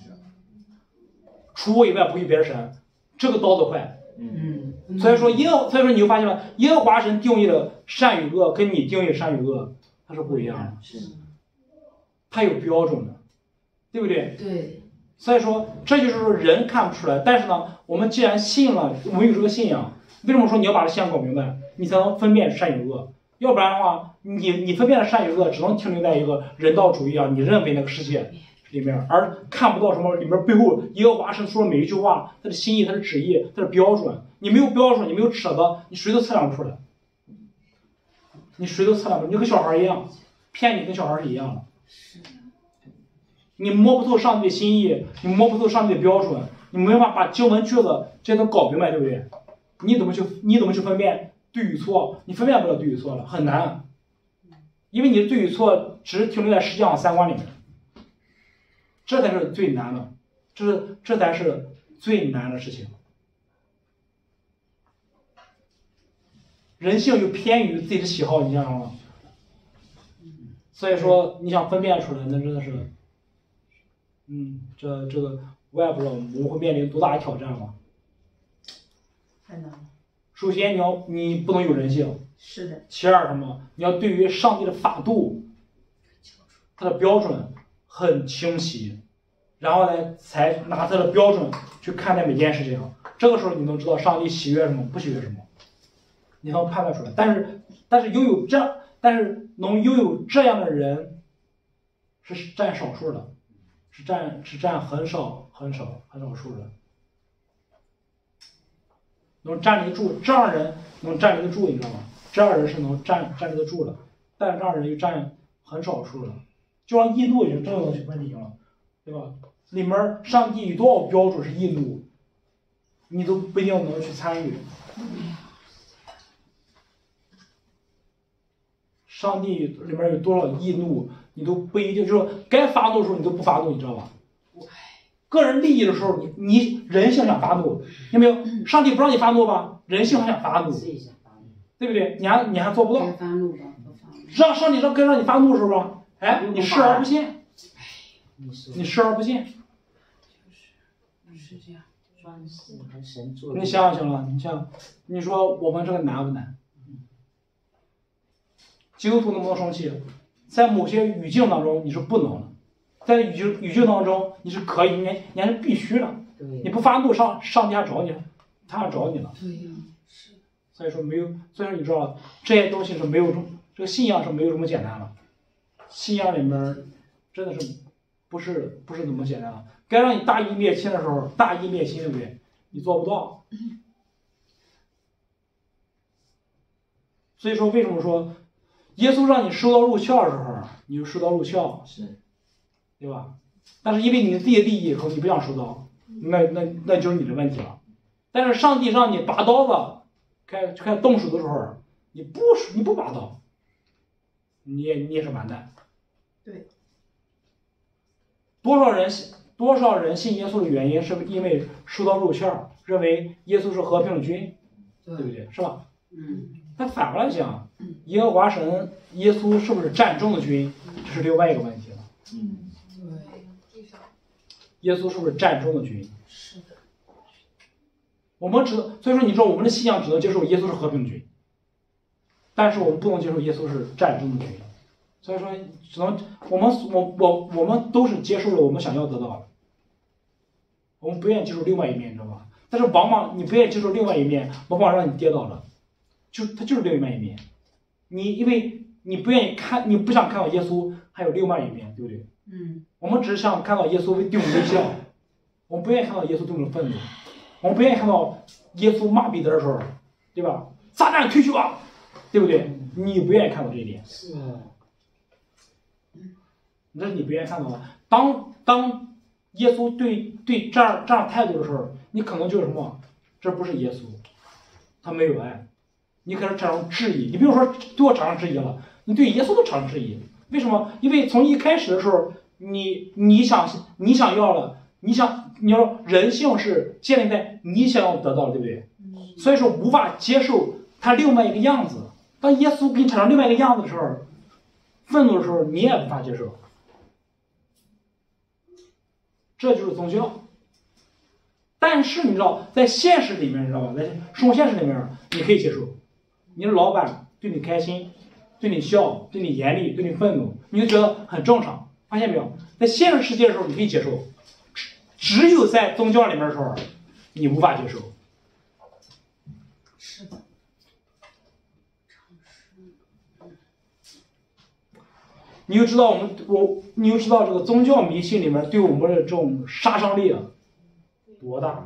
除我以外不许别的神，这个刀子快。所以说你就发现了，耶和华神定义的善与恶跟你定义的善与恶，它是不一样的，它有标准的，对不对？ 对。 所以说，这就是说人看不出来，但是呢，我们既然信了，我们有这个信仰，为什么说你要把这信仰搞明白，你才能分辨善与恶？要不然的话，你分辨的善与恶，只能停留在一个人道主义啊，你认为那个世界里面，而看不到什么里面背后耶和华神说的每一句话，他的心意、他的旨意、他的标准。你没有标准，你没有尺子，你谁都测量不出来。你谁都测量不出来，你跟小孩一样，骗你跟小孩是一样的。你摸不透上帝的心意，你摸不透上帝的标准，你没办法把经文句子这都搞明白，对不对？你怎么去分辨对与错？你分辨不了对与错了，很难，因为你的对与错只停留在实际上三观里面，这才是最难的，这才是最难的事情。 人性又偏于自己的喜好，你想想吗？所以说你想分辨出来，那真的是，这个我也不知道我们会面临多大的挑战吧。 太难了。 首先你不能有人性， 是的。 其二什么？你要对于上帝的法度，他的标准很清晰，然后呢，才拿他的标准去看待每件事情。这个时候你能知道上帝喜悦什么，不喜悦什么，你能判断出来。但是能拥有这样的人是占少数的，是占很少数的。能站立得住，这样的人能站立得住，你知道吗？这样的人是能站立得住的，但是这样的人又占很少数的。就像印度已经这种问题了，对吧？里面上帝有多少标准是印度，你都不一定能去参与。上帝里面有多少易怒，你都不一定，就是说该发怒的时候你都不发怒，你知道吧？个人利益的时候，你人性想发怒，有没有？上帝不让你发怒吧，人性还想发怒，对不对？你还做不到。 发怒吧，不发怒。 让上帝让你发怒的时候吧，哎，你视而不见，你视而不见。 是这样。 你想想了，你说我们这个难不难？基督徒能不能生气？在某些语境当中你是不能的，在语境当中你是可以，你还是必须的。你不发怒，上帝还找你，他还找你了。 对呀，是。 所以说没有，所以说你知道了，这些东西是没有这个信仰是没有这么简单的。信仰里面真的是不是那么简单了。该让你大义灭亲的时候，大义灭亲，对不对？你做不到。所以说，为什么说耶稣让你受到入鞘的时候，你就受到入鞘， 是， 对吧？但是因为你自己的利益，你不想受到，那就是你的问题了。但是上帝让你拔刀子，开始动手的时候，你不拔刀，你也是完蛋。 对。 多少人信耶稣的原因，是因为受到入鞘，认为耶稣是和平的君，对不对？是吧？但反过来讲，耶和华神耶稣是不是战争的君，这是另外一个问题了。 对。 耶稣是不是战争的君？ 是的。 所以说你知道我们的信仰只能接受耶稣是和平君，但是我们不能接受耶稣是战争的君。所以说只能我们都是接受了我们想要得到的，我们不愿意接受另外一面，你知道吧？但是往往你不愿意接受另外一面，往往让你跌倒了，它就是另外一面。因为你不愿意看，你不想看到耶稣还有另外一面，对不对？我们只是想看到耶稣对我们微笑，我们不愿意看到耶稣对我们愤怒，我们不愿意看到耶稣骂彼得的时候，对吧？撒旦退去吧，对不对？你不愿意看到这一点。 是。 那是你不愿意看到的。当耶稣对这样态度的时候，你可能就是什么？这不是耶稣，他没有爱，你可能产生质疑。你比如说对我产生质疑了，你对耶稣都产生质疑，为什么？因为从一开始的时候，你想要了，你要人性是建立在你想要得到的，对不对？所以说无法接受他另外一个样子。当耶稣给你产生另外一个样子的时候，愤怒的时候，你也无法接受。这就是宗教。但是你知道，在现实里面，你知道吧？在生活现实里面，你可以接受，你的老板对你开心，对你笑，对你严厉，对你愤怒，你就觉得很正常。发现没有？在现实世界的时候，你可以接受，只有在宗教里面的时候，你无法接受。 是的。 你就知道你就知道这个宗教迷信里面对我们的这种杀伤力多大。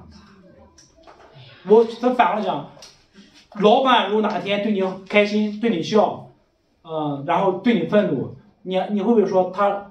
咱反过来讲，老板如果哪天对你开心，对你笑，然后对你愤怒，你会不会说他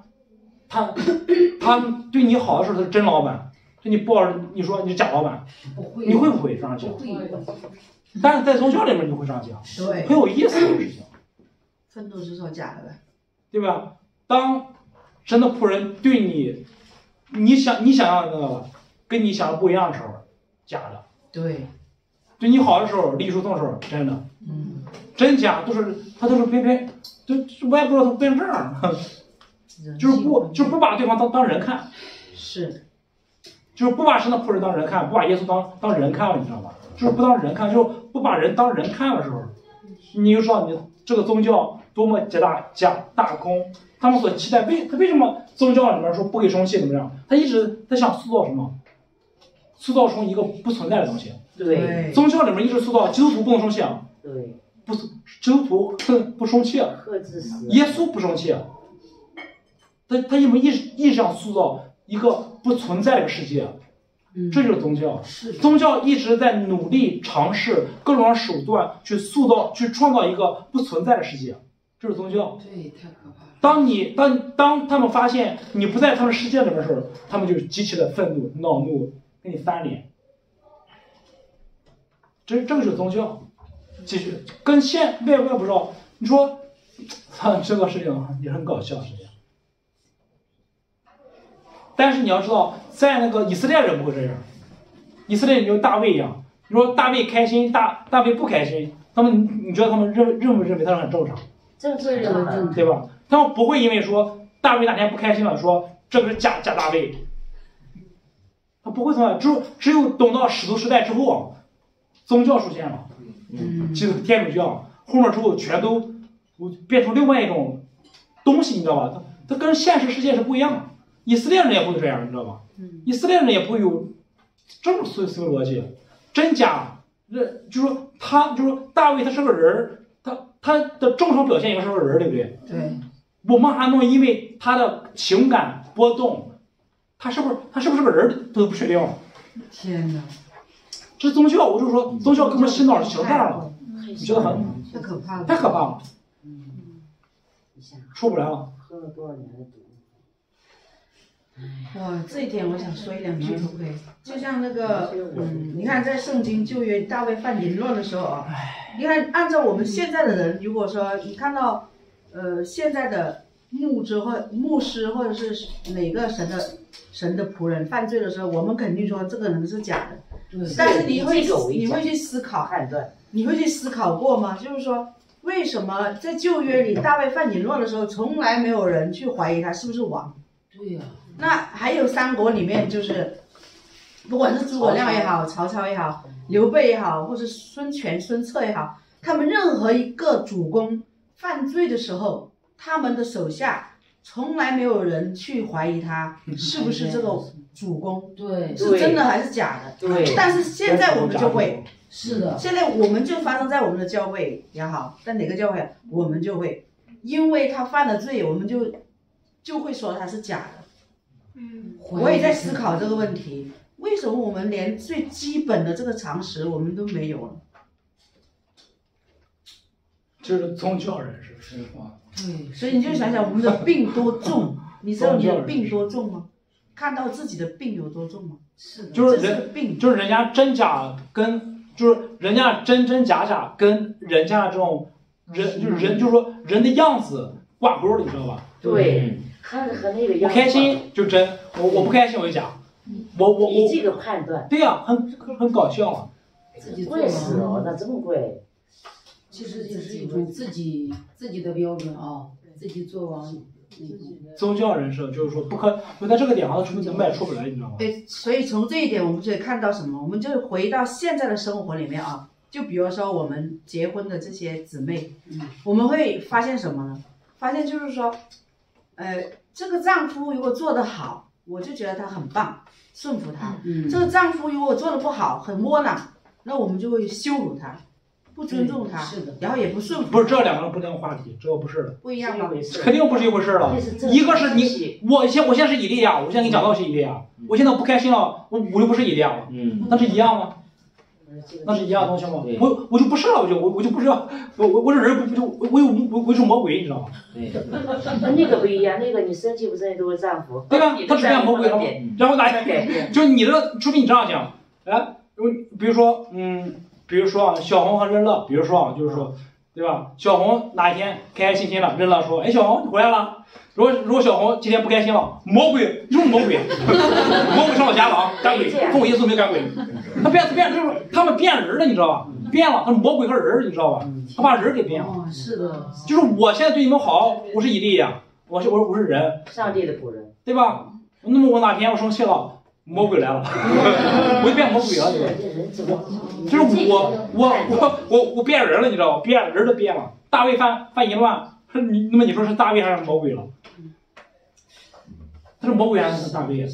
对你好的时候他是真老板，对你不好你说你是假老板？你会不会这样讲？但是在宗教里面你会这样讲， 对， 很有意思的事情。 愤怒是说假的。 对吧？当神的仆人对你想要的那个跟你想的不一样的时候，假的。 对。 对你好的时候，礼数从手，真的，真假都是他都是别，就我也不知道他变成这样，就是不把对方当人看， 是， 就是不把神的仆人当人看，不把耶稣当人看了，你知道吧？就是不当人看，就是不把人当人看的时候，你就知道你这个宗教多么假大空。他们所期待他为什么宗教里面说不给生气怎么样？他一直在想塑造什么？塑造出一个不存在的东西。 对， 宗教里面一直塑造基督徒不能生气啊。 对， 基督徒不生气啊。耶稣不生气啊。他因为一直想塑造一个不存在的世界。这就是宗教，宗教一直在努力尝试各种手段去塑造、去创造一个不存在的世界，这是宗教。 对，太可怕了。 当他们发现你不在他们世界里面的时候，他们就极其的愤怒、恼怒，跟你翻脸。这个是宗教，继续跟我也不知道。你说，这个事情也很搞笑，实际上。但是你要知道，在那个以色列人不会这样，以色列人就跟大卫一样。你说大卫开心，大卫不开心，你觉得他们认为他是很正常？ 正常， 对吧？他们不会因为说大卫哪天不开心了，说这个是假大卫，他不会这么。只有等到使徒时代之后，宗教出现了，就是天主教，后面之后全都变成另外一种东西，你知道吧？它跟现实世界是不一样的。以色列人也不会这样，你知道吧？以色列人也不会有这种思维逻辑，真假，就是说大卫他是个人，他的正常表现也是个人，对不对？ 对。 我们还能因为他的情感波动，他是不是个人都不确定。 天哪！ 这宗教，我就说宗教根本洗脑是形象了，你觉得太可怕了， 太可怕了，出不来了。 喝了多少年的毒？ 哇，这一点我想说一两句，可不可以？就像那个，你看在圣经旧约大卫犯淫乱的时候啊，你看按照我们现在的人，如果说你看到，现在的牧师或者是哪个神的仆人犯罪的时候，我们肯定说这个人是假的。但是你会去思考判断，你会去思考过吗？就是说，为什么在旧约里大卫犯淫乱的时候，从来没有人去怀疑他是不是王？ 对呀。 那还有三国里面，就是不管是诸葛亮也好，曹操也好，刘备也好，或是孙权、孙策也好，他们任何一个主公犯罪的时候，他们的手下从来没有人去怀疑他是不是这个主公， 对， 是真的还是假的。 对。 但是现在我们就会， 是的， 现在我们就发生在我们的教会也好，在哪个教会我们就会，因为他犯了罪，我们就会说他是假的。我也在思考这个问题，为什么我们连最基本的这个常识我们都没有了？ 这是宗教人士，实话。 对，所以你就想想我们的病多重，你知道你的病多重吗？看到自己的病有多重吗？ 是的， 就是人家真假跟就是人家真假跟人家这种就是说人的样子挂钩，你知道吧？ 对。看着和那个样子， 我开心就真，我不开心我就假，我以这个判断， 对呀，很搞笑啊。 贵死哦，咋这么贵？ 其实就是一种自己的标准啊，自己做王。 宗教人士就是说不可，就在这个点上，他怎么也出不来，你知道吗？ 对，所以从这一点我们就可以看到什么？我们就回到现在的生活里面啊，就比如说我们结婚的这些姊妹，我们会发现什么呢？发现就是说。这个丈夫如果做得好，我就觉得他很棒，顺服他。这个丈夫如果做得不好，很窝囊，那我们就会羞辱他，不尊重他， 是的， 然后也不顺服。 不是这两个不同话题，这个不是的， 不一样吗？ 肯定不是一回事了。一个是你，我现在是以利亚，我现在给你讲到是以利亚，我现在不开心了，我就不是以利亚了，那是一样吗？那是一样的东西吗？我就不是了，我就不知道，我这人我是魔鬼，你知道吗？ 对，那个不一样，那个你生气不生气都是丈夫， 对吧？他只变魔鬼了吗？然后哪天就你的，除非你这样讲，哎，比如说小红和任乐，比如说就是说，对吧？小红哪一天开开心心了，任乐说，哎，小红你回来了。如果小红今天不开心了，魔鬼就是魔鬼，魔鬼上我家来了啊，赶鬼，奉耶稣没赶鬼。他变就是他们变人了，你知道吧？变了，他魔鬼和人，你知道吧？他把人给变了。 哦，是的。 就是我现在对你们好，我是以利亚，我是人， 上帝的仆人， 对吧？那么我哪天我生气了，魔鬼来了，我就变魔鬼了，就是我变人了，你知道吧？变人都变了。大卫犯淫乱，那么你说是大卫还是魔鬼了？他是魔鬼还是大卫？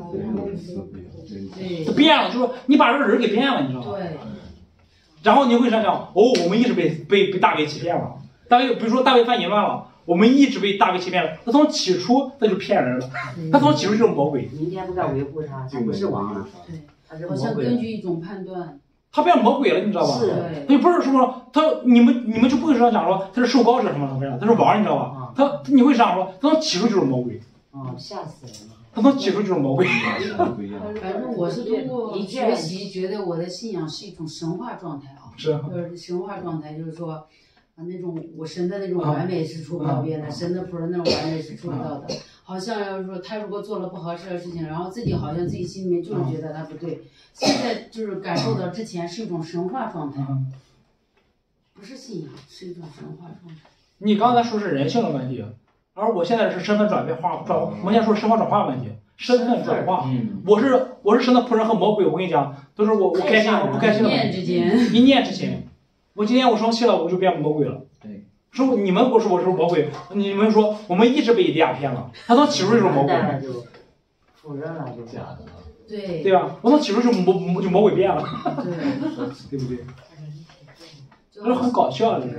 变了，就是说你把这个人给变了，你知道吗？ 对。 然后你会想想，我们一直被大卫欺骗了。大卫，比如说大卫犯淫乱了，我们一直被大卫欺骗了。他从起初他就骗人了，他从起初就是魔鬼。 明天不该维护他，他不是王了，他是魔鬼。 好像根据一种判断。 他变魔鬼了，你知道吧？ 是。 他就不是说你们就不会这样讲说他是受膏者什么什么样，他是王，你知道吧？你会这样说，他从起初就是魔鬼。 吓死人了。 他从起初就是魔鬼。 反正我是通过学习，觉得我的信仰是一种神话状态啊。 是。 就是神话状态，就是说，那种我神的那种完美是出不到边的，神的仆人那种完美是出不到的。好像要是说他如果做了不合适的事情，然后自己好像自己心里面就是觉得他不对。现在就是感受到之前是一种神话状态，不是信仰，是一种神话状态。 你刚才说是人性的问题。而我现在是身份转化，我现在说身份转化问题，身份转化。我是神的仆人和魔鬼，我跟你讲，都是我开心我不开心的问题。一念之间，我今天我生气了，我就变魔鬼了。对，说你们不说我是魔鬼，你们说我们一直被以利亚骗了，他从起初就是魔鬼。 否认了就假的了。 对吧？我从起初就魔鬼变了。对不对？这是很搞笑的，这是。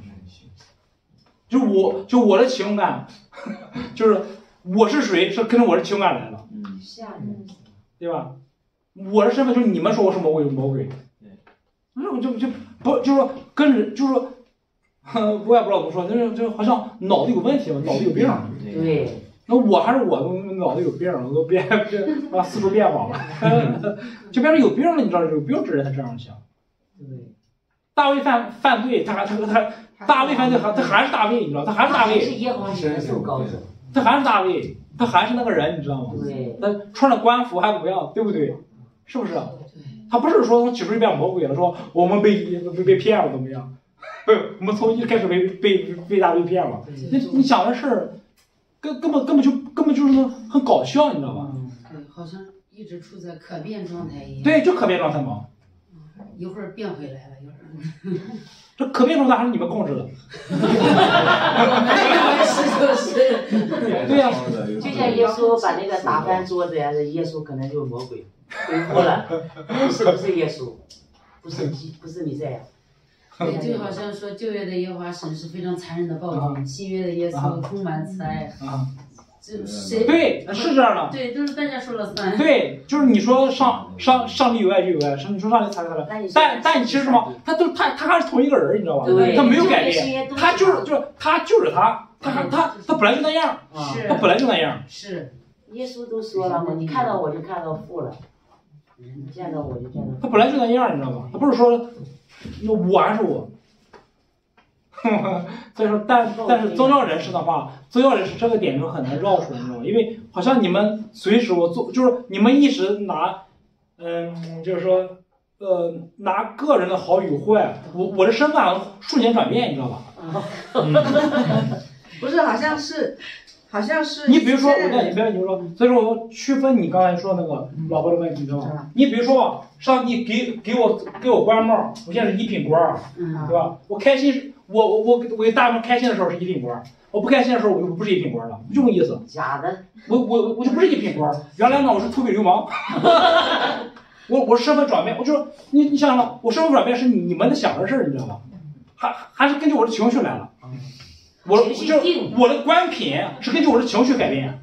就我的情感，就是我是谁是跟着我的情感来的，对吧？我的身份就是你们说我是魔鬼，那我就不就是说跟着就是说，我也不知道怎么说，就是好像脑子有问题了，脑子有病。 对。 那我还是我脑子有病，我都变四处变网了，就变成有病了，你知道有病之人才这样想。 对。 大卫犯罪，他大卫犯罪，他还是大卫，你知道，他还是大卫。 是耶和华神受膏者。 他还是大卫，他还是那个人，你知道吗？ 对。 他穿着官服还怎么样，对不对？是不是？他不是说从起初就变魔鬼了，说我们被骗了怎么样？不，我们从一开始被大卫骗了。你想的是，根本就是很搞笑，你知道吧？ 对，好像一直处在可变状态一样。 对，就可变状态嘛。 一会儿变回来了，一会儿。 这可变状态还是你们控制的。对呀。 就像耶稣把那个打翻桌子呀，耶稣可能就是魔鬼，恢复了。不是耶稣，不是弥赛亚。 对，就好像说旧约的耶和华神是非常残忍的暴君，新约的耶稣充满慈爱。就谁对是这样的， 对，都是大家说了算。 对，就是你说上帝有爱就有爱，你说上帝才来，但你其实什么，他还是同一个人，你知道吧？他没有改变，他就是他本来就那样，他本来就那样。 是， 耶稣都说了嘛，你看到我就看到父了，你见到我就见到。 他本来就那样，你知道吗？他不是说我还是我。所以说，但是宗教人士的话，宗教人士这个点就很难绕出来，你知道吗？因为好像你们随时就是你们一直拿，就是说，拿个人的好与坏，我的身份瞬间转变，你知道吧？ 不是，好像是。 你比如说，你说，所以说我要区分你刚才说那个老婆的问题，你知道吗？你比如说，上帝给我官帽，我现在是一品官，对吧？我开心，我给大家开心的时候是一品官，我不开心的时候我就不是一品官了，就这么意思。 假的。 我就不是一品官，原来呢我是土匪流氓，我身份转变，我就你想想，我身份转变是你们的想的事儿，你知道吧？还是根据我的情绪来了。我的官品是根据我的情绪改变。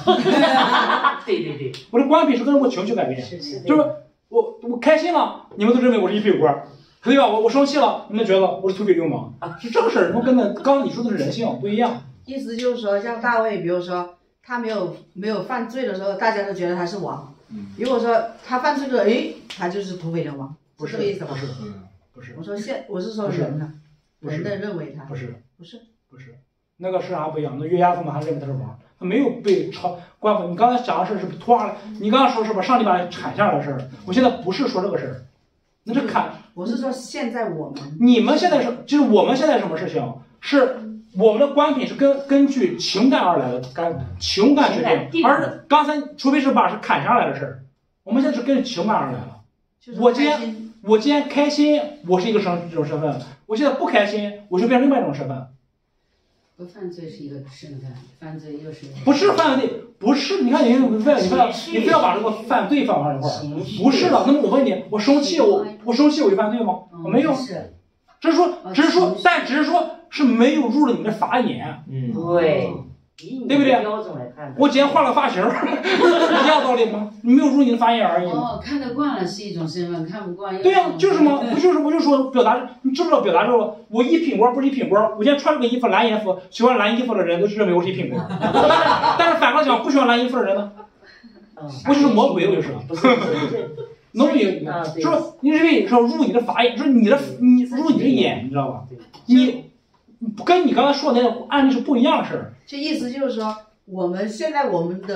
对。 我的官品是根据我情绪改变，就是我开心了，你们都认为我是一品官，对吧？我生气了，你们觉得我是土匪流氓，是这个事儿，跟刚刚你说的是人性不一样。 意思就是说，像大卫，比如说他没有犯罪的时候，大家都觉得他是王。如果说他犯罪了，他就是土匪流氓， 不是这个意思吗？ 不是。 我是说人呢，人的认为他不是，那个是啥不一样？那约押他们还认为他是王， 他没有被官府。你刚才讲的是拖下来，你刚刚说是把上帝把他砍下来的事儿，我现在不是说这个事儿，那是砍。 我是说现在我们， 你们现在是就是我们现在什么事情是？我们的官品是根据情感而来的，情感决定，而刚才除非是把是砍下来的事儿，我们现在是根据情感而来的。我今天开心，我是一个这种身份；我现在不开心，我就变成另外一种身份。 不犯罪是一个身份，犯罪又是不是犯罪，不是。你看你非要把这个犯罪放一块儿，不是的。那么我问你，我生气，我生气，我有犯罪吗？我没有。只是说，但只是说是没有入了你的法眼。 对。 对不对？我今天换了发型，一样道理吗？你没有入你的法眼而已。 哦，看得惯了是一种身份，看不惯。 对呀，就是吗？我就说表达，你知不知道表达这个？我一品官不是一品官，我今天穿这个衣服蓝颜色，喜欢蓝衣服的人都认为我是一品官。但是反过来讲，不喜欢蓝衣服的人呢，我就是魔鬼，我就是。能不能说你认为说入你的法眼，说你入你的眼，你知道吧？你跟你刚才说的那个案例是不一样的事儿。 这意思就是说，我们现在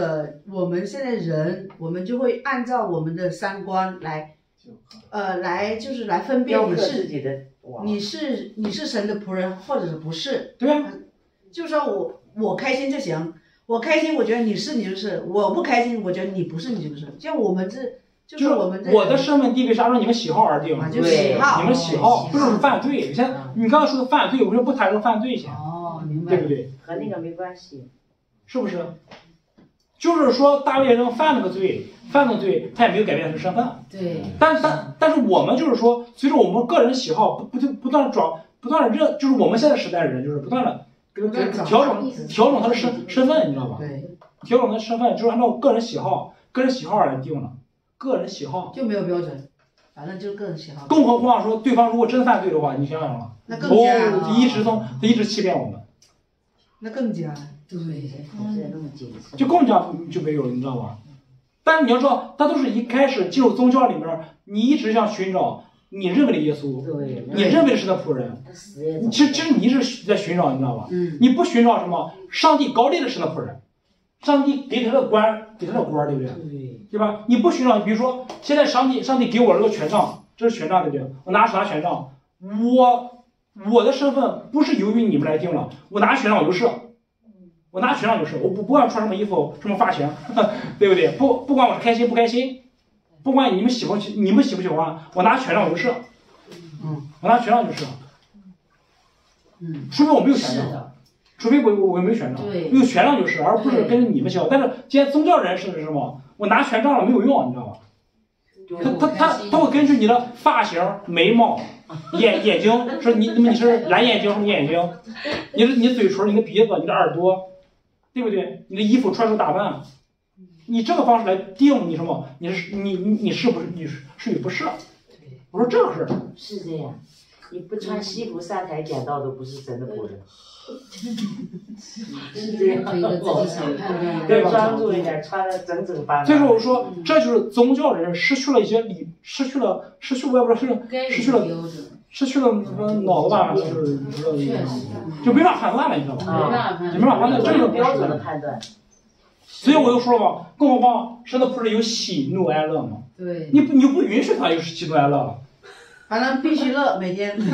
人，我们就会按照我们的三观来分辨你是神的仆人，或者是不是？ 对啊， 就是说我开心就行，我开心，我觉得你是你就是，我不开心，我觉得你不是你就是。就我们就是我的身份地位是按照你们喜好而定， 就喜好， 你们喜好不是犯罪。你刚才说的犯罪，我说不谈这个犯罪先。 明白， 对不对？ 和那个没关系， 是不是？就是说，大卫人犯了个罪，他也没有改变他的身份。 对。 但是我们就是说，随着我们个人喜好不断的就是我们现在时代人就是不断的调整他的身份，你知道吧？ 对。 调整他的身份就是按照个人喜好来定的，个人喜好就没有标准，反正就是个人喜好。 更何况说对方如果真犯罪的话，你想想了， 那更加他一直欺骗我们。 那更加对， 就更加就没有，你知道吧？但是你要知道，他都是一开始进入宗教里面，你一直想寻找你认为的耶稣，你认为的是他仆人。其实你一直在寻找，你知道吧？你不寻找什么？上帝高立的是他仆人，上帝给他的官，对不对？对吧？你不寻找，比如说现在上帝给我这个权杖，这是权杖，对不对？我拿权杖，我的身份不是由于你们来定了，我拿权杖我就是，我不管穿什么衣服，什么发型，对不对？不管我是开心不开心，不管你们喜不喜欢，我拿权杖我就是，我拿权杖就是，除非我没有权杖，除非我没有权杖，有权杖就是，而不是跟你们相。但是今天宗教人士是什么？我拿权杖了没有用，你知道吧？他会根据你的发型、眉毛、眼睛，说你是蓝眼睛什么眼睛，你嘴唇、你的鼻子、你的耳朵，对不对？你的衣服穿着打扮，你这个方式来定你什么？你是不是你是与不是？我说这个事是这样，你不穿西服上台讲道都不是真的仆人。是这样一个自己想判断的， 对吧？专注一点，穿的整整斑斑。 所以说我说，这就是宗教人失去了一些失去了，我也不知道失去了脑子吧，就是就没法判断了，你知道吧？没法判断，这个标准的判断。 所以我就说嘛，更何况神的仆人有喜怒哀乐嘛？ 对， 你不允许他有喜怒哀乐。 反正必须乐，每天，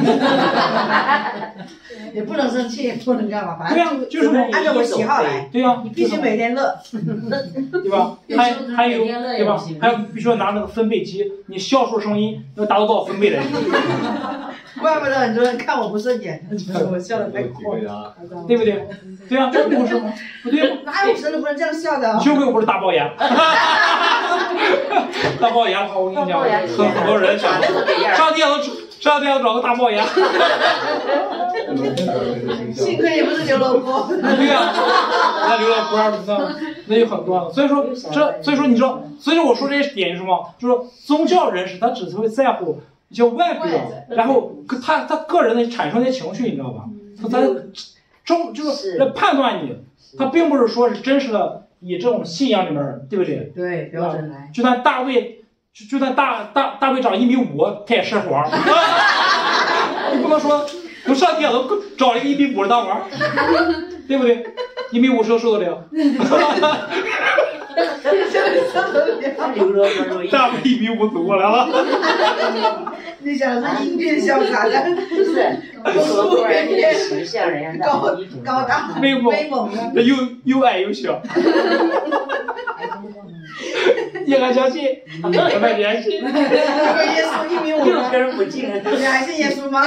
也不能生气，也不能干嘛，反正就是按照我喜好来。 对呀， 你必须每天乐， 对吧？还有对吧？还有必须要拿那个分贝机，你笑出声音要达到多少分贝来？ 怪不得很多人看我不顺眼，觉得我笑的太快， 对不对？对啊，这不是吗？不对， 哪有真的不能这样笑的？ 幸亏我不是大龅牙。大龅牙的话，我跟你讲，很多人想，上帝要找个大龅牙。 幸亏你不是刘罗锅。 对呀，那刘罗锅那有很多。所以说你知道，所以说我说这些点是什么？就是说宗教人士他只会在乎一些外表，然后他个人的产生的情绪，你知道吧？他就是来判断你，他并不是说是真实的。以这种信仰里面，对不对？ 对，标准来。 就算大卫，就算大卫长1.5米，他也吃黄。你不能说，上帝都找了一个1.5米的当王，对不对？ 1.5米受受得了？ 他留着分儿， 大不1.5米走过来了。 你想是英俊潇洒的， 不是，说不然那个形象人家高大威猛威猛的， 又矮又小。也敢相信，我们联系。 这个耶稣1.5米吗？ 跟人不近， 你还信耶稣吗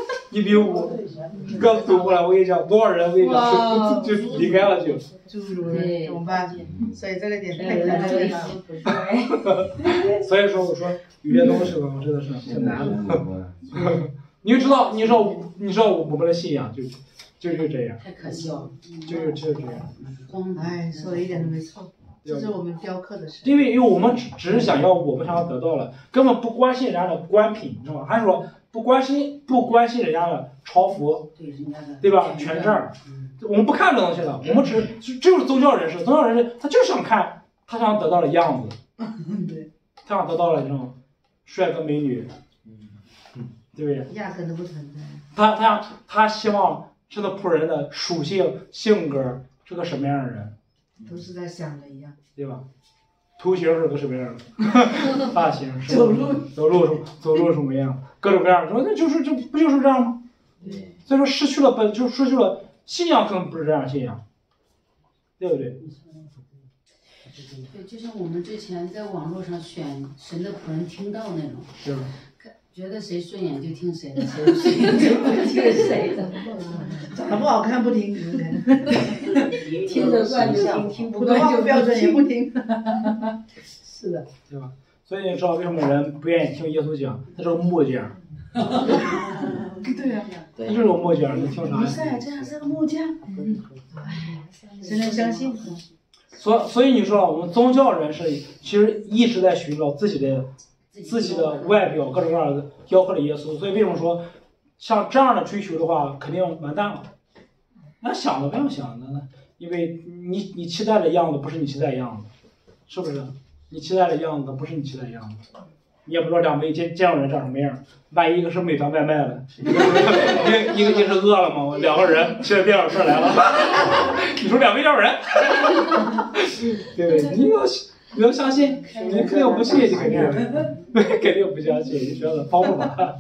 ？1.5米，刚走过来，我跟你讲，多少人我跟你讲就离开了就。 侏儒人怎么办？所以这个点太可怜了。 所以说我说有些东西吧，真的是挺难的。你知道我们的信仰就这样。 太可笑了。 就这样。 哎，说的一点都没错。这是我们雕刻的事。 因为我们只是想要我们想要得到了，根本不关心人家的官品，你知道吗？还是说不关心人家的朝服，对吧？权证，我们不看这东西的，我们就是宗教人士，他就想看他想得到的样子， 对， 他想得到了这种帅哥美女，对不对？ 压根都不存在。 他希望这个仆人的属性性格是个什么样的人？ 都是在想的一样， 对吧？头型是个什么样的？发型， 走路什么样？各种各样的，说那不就是这样吗？ 对。 所以说失去了信仰，根本不是这样信仰，对不对？ 对，就像我们之前在网络上选神的仆人听到那种， 是吧？ 觉得谁顺眼就听谁的，谁不顺眼就不听谁的。 长得不好看不听， 听着惯就听，听不普通话惯就标准也不听。是的， 对吧？所以你知道为什么人不愿意听耶稣讲？他是个木匠。 对呀， 他就是个木匠，你听啥？ 不是，这样是个木匠。谁能相信？ 所以你说我们宗教人士其实一直在寻找自己的外表各种各样的雕刻的耶稣，所以为什么说像这样的追求的话，肯定完蛋了。那想都不用想的，因为你期待的样子不是你期待的样子，是不是？你期待的样子不是你期待的样子，你也不知道两位见到人长什么样，万一一个是美团外卖的，一个是饿了么，两个人去电脑社来了，你说两位叫人，对不对？你要相信，你肯定不信，你肯定不相信，你觉得方不法？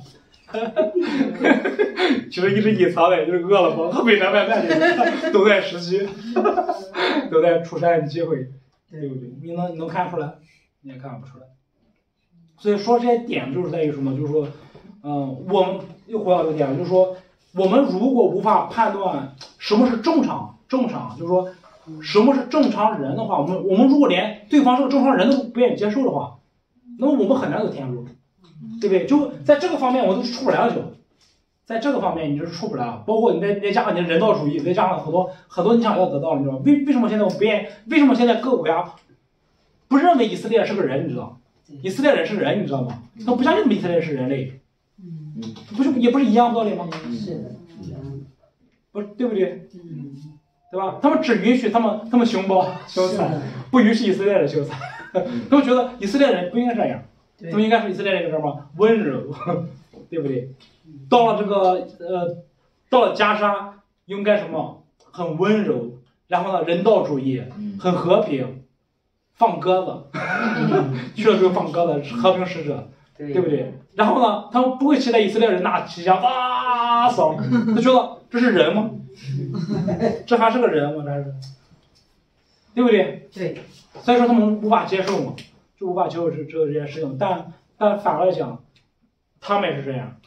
其实一直隐藏的就是饿了么和美团外卖的都在时期，都在出差的机会，对不对？你能看出来，你也看不出来。所以说这些点就是在于什么？就是说，我们又回到这个点，就是说，我们如果无法判断什么是正常，就是说。什么是正常人的话，我们如果连对方是个正常人都不愿意接受的话，那么我们很难走天路，对不对？就在这个方面，我都出不来了就，在这个方面你是出不来了。包括你再加上你的人道主义，再加上很多你想要得到，你知道吗？为什么现在我不愿意？为什么现在各个国家不认为以色列是个人？你知道，以色列人是人，你知道吗？他不相信以色列是人类，也不是一样的道理吗？ 是的， 不是对不对？对吧？他们只允许他们熊包凶残，不允许以色列人凶残。他们觉得以色列人不应该这样，他们应该是以色列人什么温柔，对不对？到了加沙，应该什么很温柔，然后呢人道主义，很和平，放鸽子，去了之后放鸽子，和平使者，对不对？然后呢，他们不会期待以色列人拿起枪哇扫，他觉得这是人吗？这还是个人吗？这是，对不对？ 对。 所以说他们无法接受嘛，就无法接受这件事情。但反过来讲，他们也是这样，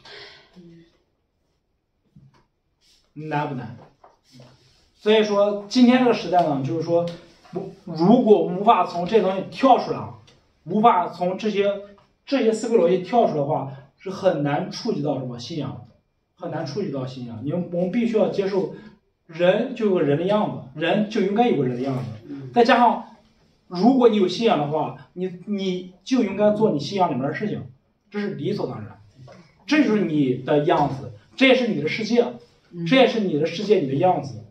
难不难？所以说今天这个时代呢，就是说，如果无法从这些东西跳出来，无法从这些思维逻辑跳出来的话，是很难触及到什么信仰的。很难触及到信仰，我们必须要接受，人就有个人的样子，人就应该有个人的样子。再加上，如果你有信仰的话，你就应该做你信仰里面的事情，这是理所当然。这就是你的样子，这也是你的世界，这也是你的世界，你的样子。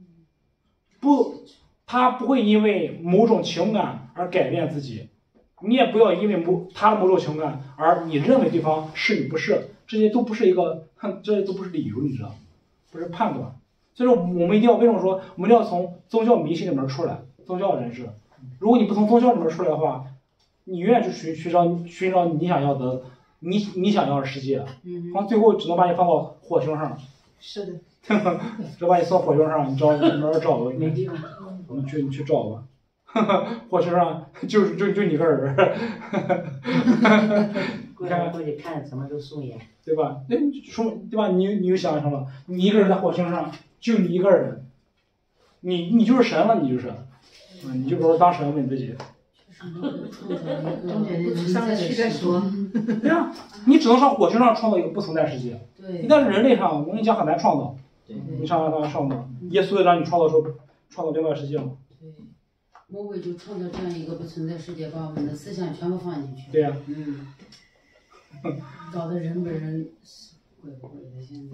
他不会因为某种情感而改变自己，你也不要因为他的某种情感而你认为对方是与不是。这些都不是理由，你知道，不是判断。 所以说我们一定要为什么说我们一定要从宗教迷信里面出来，宗教人士。如果你不从宗教里面出来的话，你永远去寻找你想要的你想要的世界，然后最后只能把你放到火星上。 是的， 只把你送火星上，你找你哪儿找吧？ 没地方。 你去找吧。火星上就你个人。 过去看什么都顺眼， 对吧？那说对吧？你就想想了，你一个人在火星上，就你一个人，你就是神了，你就是，你就不是当神了你自己。 上来去再说。 对呀，你只能上火星上创造一个不存在世界。 对。 你在人类上，我跟你讲很难创造。 对。 你上吗？耶稣让你创造另外世界吗？ 对。魔鬼就创造这样一个不存在世界，把我们的思想全部放进去。 对呀。 搞得人本人鬼不鬼的，现在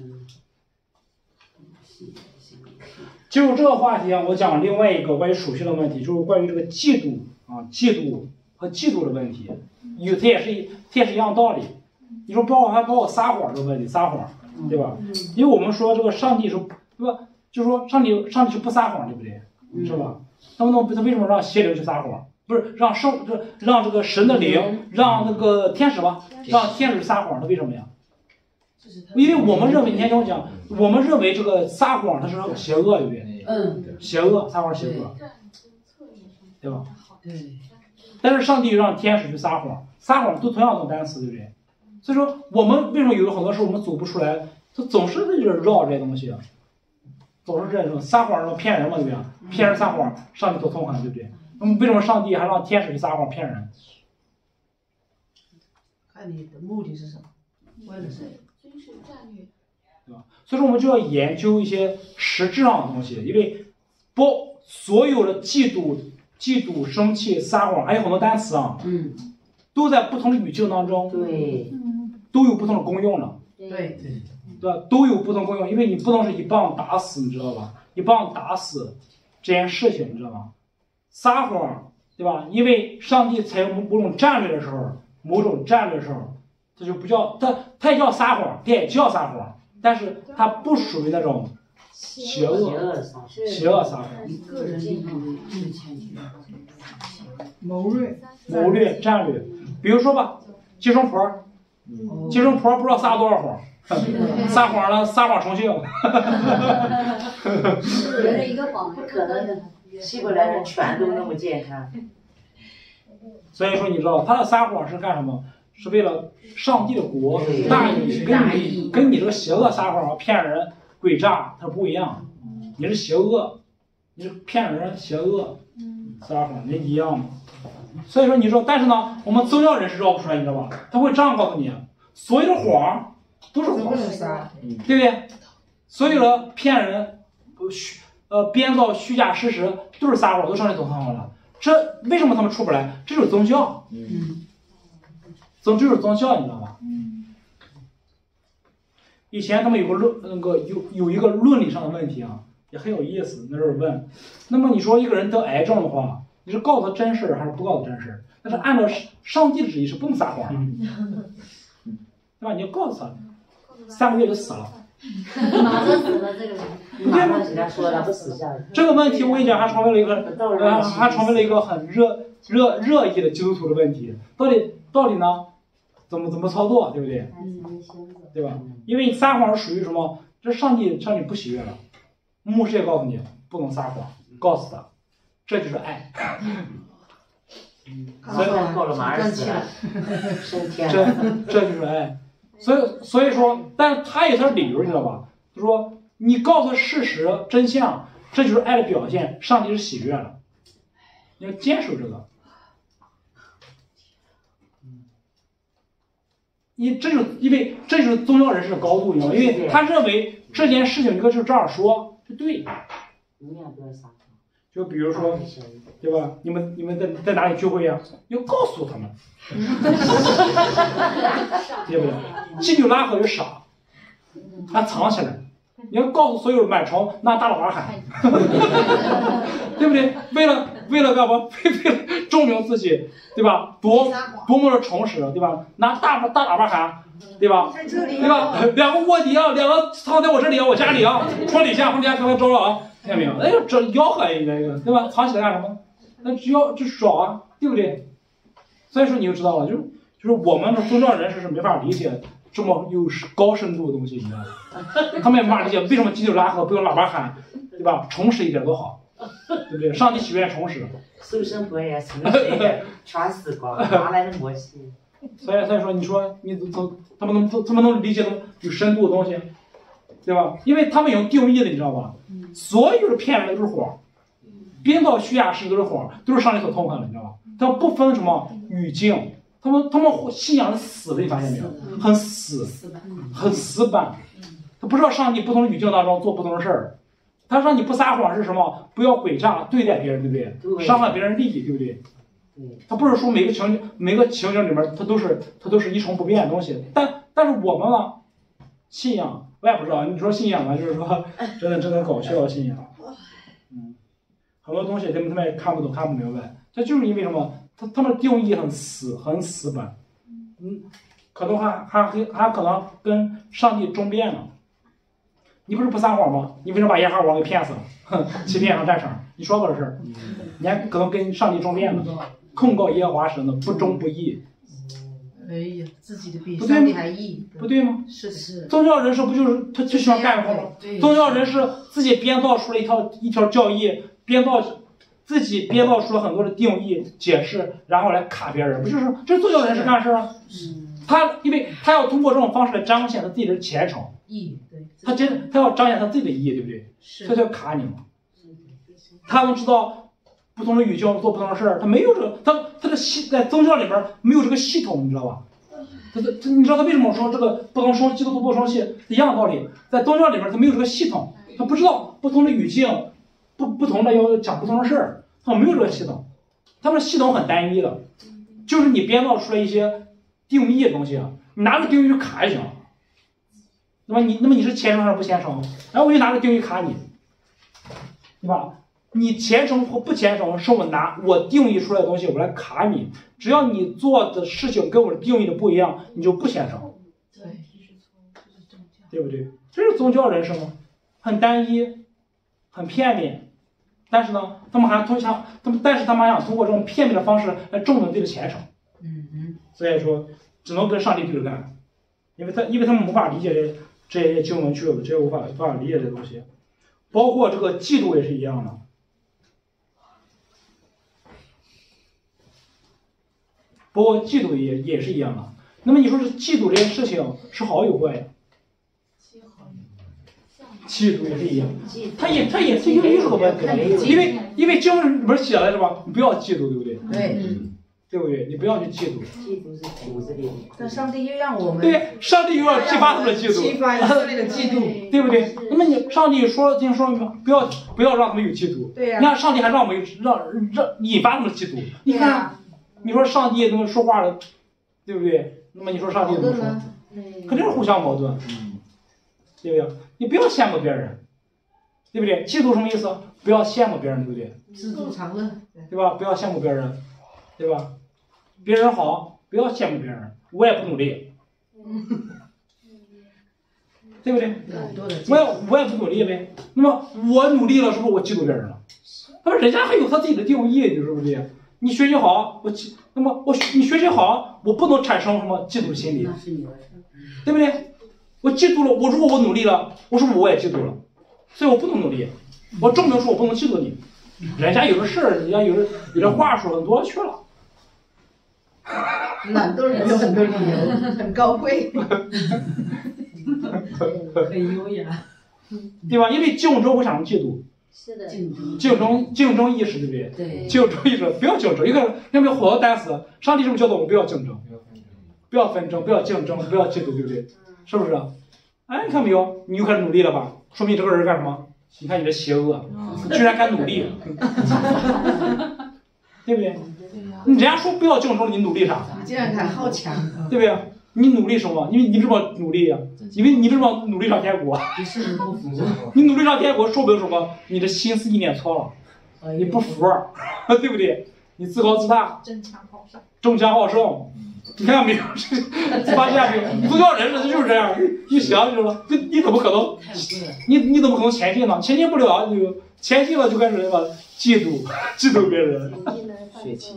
就这个话题啊，我讲另外一个关于属性的问题，就是关于这个嫉妒和嫉妒的问题，它也是一样道理。你说包括撒谎这个问题，撒谎，对吧？因为我们说这个上帝是，对吧？就是说上帝是不撒谎，对不对？是吧？他为什么让邪灵去撒谎？不是让这个神的灵，让那个天使吧，让天使撒谎，他为什么呀？因为我们认为，你先听我讲，我们认为这个撒谎它是邪恶，对不对？邪恶，撒谎邪恶，对吧？ 对。 但是上帝让天使去撒谎，撒谎都同样的单词，对不对？所以说我们为什么有很多时候我们走不出来，他总是就是绕这些东西，总是这种撒谎说骗人嘛，对不对？骗人撒谎，上帝多痛恨，对不对？那么为什么上帝还让天使去撒谎骗人？ 看你的目的是什么，为了谁？ 军事战略， 对吧？所以说我们就要研究一些实质上的东西，因为所有的嫉妒、生气、撒谎，还有很多单词啊，都在不同的语境当中， 对， 都有不同的功用的， 对， 对吧？都有不同功用，因为你不能是一棒打死，你知道吧？一棒打死这件事情，你知道吗？撒谎，对吧？因为上帝采用某种战略的时候，它就不叫它也叫撒谎，它也叫撒谎，但是它不属于那种邪恶撒谎。 个人利益为前提。 谋略战略，比如说吧，寄生婆不知道撒了多少谎，撒谎成性。 别人一个谎不可能的。 希伯来人全都那么健康。 所以说你知道他的撒谎是干什么？是为了上帝的国大义，跟你这个邪恶撒谎骗人诡诈它不一样。你是邪恶，你是骗人邪恶撒谎，那一样嘛。所以说你说，但是呢，我们宗教人士绕不出来，你知道吧？他会这样告诉你，所有的谎都是谎，对不对？所有的骗人编造虚假事实都是撒谎，都上帝总看好了。这为什么他们出不来？这就是宗教，这就是宗教，你知道吗？以前他们有一个伦理上的问题啊，也很有意思。那时候问，那么你说一个人得癌症的话，你是告诉他真事还是不告诉真事？但是按照上帝的旨意是不能撒谎的，对吧？你要告诉他，3个月就死了。 马上死了这个人， 马上给他说了，不死下来。 这个问题我跟你讲，还成为了一个很热议的基督徒的问题。到底呢？怎么操作，对不对？对吧？因为你撒谎是属于什么？这上帝不喜悦了。牧师也告诉你不能撒谎，告诉他，这就是爱。 所以告了马儿死了，升天了。这就是爱。所以说，但是他有他的理由，你知道吧？他说你告诉事实真相，这就是爱的表现，上帝是喜悦了。你要坚守这个。因为这就是宗教人士的高度，你知道吗？因为他认为这件事情应该就这样说，是对。就比如说，对吧？你们在哪里聚会呀？要告诉他们，对不对？基纽拉河就傻，他藏起来， 你要告诉所有满城拿大喇叭喊，对不对？为了干嘛？为了证明自己，对吧？多么的诚实，对吧？拿大喇叭喊，对吧？ 在这里， 对吧？两个卧底啊，两个藏在我这里啊，我家里啊，床底下，他们家刚才招了啊，听见没有？哎呦，这吆喝一个，对吧？藏起来干什么？那只要这少啊，对不对？所以说你就知道了，就是我们的宗教人士是没法理解这么有高深度的东西，你知道吗？他们也没法理解为什么基督拉合不用喇叭喊，对吧？诚实一点多好，对不对？上帝喜悦诚实。 收生婆也是全死光，哪来的默契？ 所以说，你说你他们能理解有深度的东西，对吧？因为他们有定义的，你知道吧？所有的片面都是谎，编造虚假事都是谎，都是上帝所痛恨的，你知道吧？他们不分什么语境，他们信仰是死的，你发现没有？很死，很死板。他不知道上帝不同的语境当中做不同的事儿。他让你不撒谎是什么？不要诡诈对待别人，对不对？伤害别人利益，对不对？他不是说每个情景里面，它都是一成不变的东西。但是我们嘛，信仰我也不知道。你说信仰嘛，就是说真的搞笑信仰。很多东西他们也看不懂，看不明白。这就是因为什么？他们定义很死板。可能还可能跟上帝争辩了。你不是不撒谎吗？你为什么把耶和华王给骗死了？欺骗上战场，你说过这事儿，你还可能跟上帝争辩了，控告耶和华神的不忠不义。 哎呀，自己的比不对上帝还义， 不对吗？ 是。 宗教人士不就是他就喜欢干活吗？宗教人士自己编造出了一条教义，自己编造出了很多的定义解释，然后来卡别人，不就是这是宗教人士干事啊？因为他要通过这种方式来彰显他自己的虔诚。 义，对， 他要彰显他自己的义，对不对？所以他要卡你嘛。他能知道不同的语境做不同的事儿，他没有他的在宗教里边没有这个系统，你知道吧？你知道他为什么说这个不能生基督徒不生气一样的道理，在宗教里边他没有这个系统，他不知道不同的语境不同的要讲不同的事儿，他没有这个系统，他们的系统很单一的，就是你编造出来一些定义的东西啊，你拿个定义去卡就行。那么你是虔诚还是不虔诚？然后我就拿个定义卡你，对吧？你虔诚或不虔诚是我定义出来的东西，我来卡你。只要你做的事情跟我的定义的不一样，你就不虔诚，对不对？这是宗教人士吗？很单一，很片面。但是呢，他们还想通过这种片面的方式来证明自己的虔诚。所以说，只能跟上帝对着干，因为他们无法理解这些经文去了，这些无法理解这些东西，包括这个嫉妒也是一样的，包括嫉妒也是一样的。那么你说是嫉妒这件事情是好有坏呀？嫉妒也是一样，它也是一个个问题，因为经文里边写了是吧？你不要嫉妒，对不对？ 对。 对不对？你不要去嫉妒。 嫉妒是骨子里。 但上帝又让我们。 对，上帝又要激发出了嫉妒。 激发以色列的嫉妒， 对不对？那么上帝说明不要让他们有嫉妒。 对呀。 你看上帝还让我们让引发他们嫉妒。你看，你说上帝怎么说话的，对不对？那么你说上帝怎么说？肯定是互相矛盾。对不对？你不要羡慕别人，对不对？嫉妒什么意思？不要羡慕别人，对不对？ 知足常乐， 对吧？不要羡慕别人，对吧？别人好，不要羡慕别人，我也不努力，对不对？我也不努力呗。那么我努力了，是不是我嫉妒别人了？那么人家还有他自己的定义，你说不对？你学习好，你学习好，我不能产生什么嫉妒的心理，对不对？我嫉妒了，如果我努力了，是不是我也嫉妒了？所以我不能努力，我证明说我不能嫉妒你。人家有的事儿，人家有的话说很多去了。 懒惰人有很多理由，很高贵， 很优雅， 对吧？因为竞争会产生嫉妒， 是的， 竞争意识，对不对？ 对， 竞争意识，不要竞争，要不要火到单死？上帝是不是教导我们不要竞争，不要纷争，不要竞争，不要嫉妒，对不对？是不是？哎，你看没有？你又开始努力了吧？说明这个人干什么？你看你这邪恶，你居然敢努力，对不对？人家说不要竞争，你努力啥？ 你竟然敢好强， 对不对？ 你努力什么？因为你为什么努力呀、因为你为什么努力上天国？ 你是不服？ 你努力上天国，说明什么？你的心思意念错了，你不服，对不对？你自高自大， 争强好胜。 争强好胜。你看没有？发现没有？宗教人士就是这样，一想就是说，你怎么可能？你怎么可能前进呢？前进不了，你就前进了就开始什么嫉妒别人。 血气。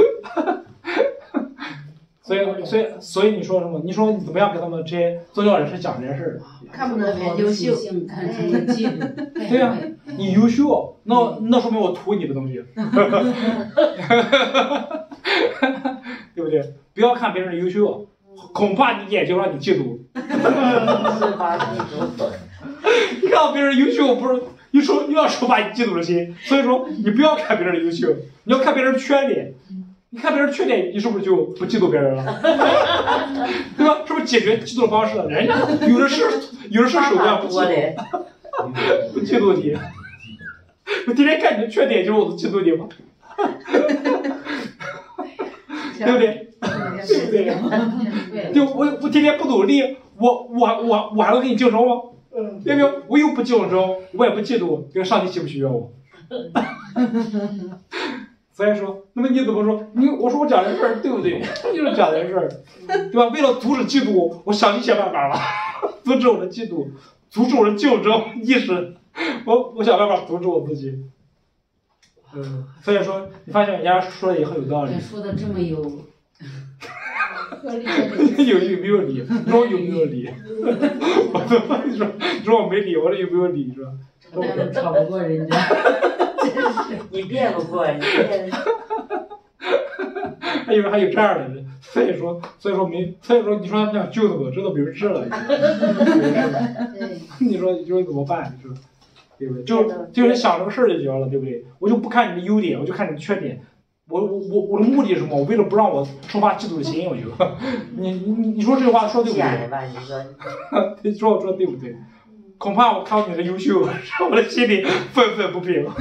所以你说什么？你说你怎么样跟他们这些宗教人士讲这件事儿？ 看不得别人优秀， 看成了嫉妒。 对呀、你优秀，那说明我图你的东西，对不对？不要看别人的优秀，恐怕你眼睛让你嫉妒。 是把你走本。 你看到别人优秀，不是又要触发你嫉妒的心，所以说你不要看别人的优秀，你要看别人的缺点。你看别人缺点，你是不是就不嫉妒别人了？对吧？是不是解决嫉妒的方式？人家有的是手段不嫉妒，不嫉妒你。我天天看你的缺点，就是我的嫉妒你吗？对不对？ 是这样。 对，我天天不努力，我还能跟你竞争吗？对不对？我又不竞争，我也不嫉妒，这个上帝喜不喜悦我？所以说，那么你怎么说？我说我讲这事儿对不对？就是讲这事儿，对吧？为了阻止嫉妒，我想尽办法了，阻止我的嫉妒，阻止我的竞争意识，我想办法阻止我自己。所以说，你发现人家说的也很有道理。 说的这么有合理。 有没有理？你说有没有理？你说我没理，我说有没有理？是吧？ 吵不过人家。 你辩不过，你辩。 还有这样的人，所以说你说他想救他们，真的没人治了。你说怎么办？你说对不对？就是想这个事儿就行了，对不对？我就不看你的优点，我就看你的缺点。我的目的是什么？我为了不让我触发嫉妒的心，我就你说这句话说对不对？你说对不对？恐怕我看到你的优秀，让我的心里愤愤不平。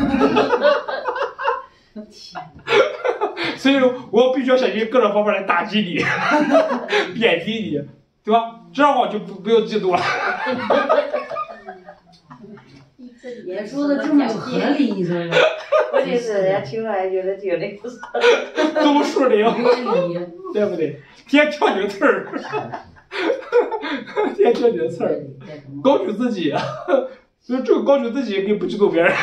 所以我必须要想尽各种方法来打击你，贬低你，对吧？这样的话就不用嫉妒了。 也说的这么有合理，你说的。 关键是人家听了还觉得有那个都树灵，对不对？天挑你的刺儿，天挑你的刺儿，高举自己，就这个高举自己可以不嫉妒别人。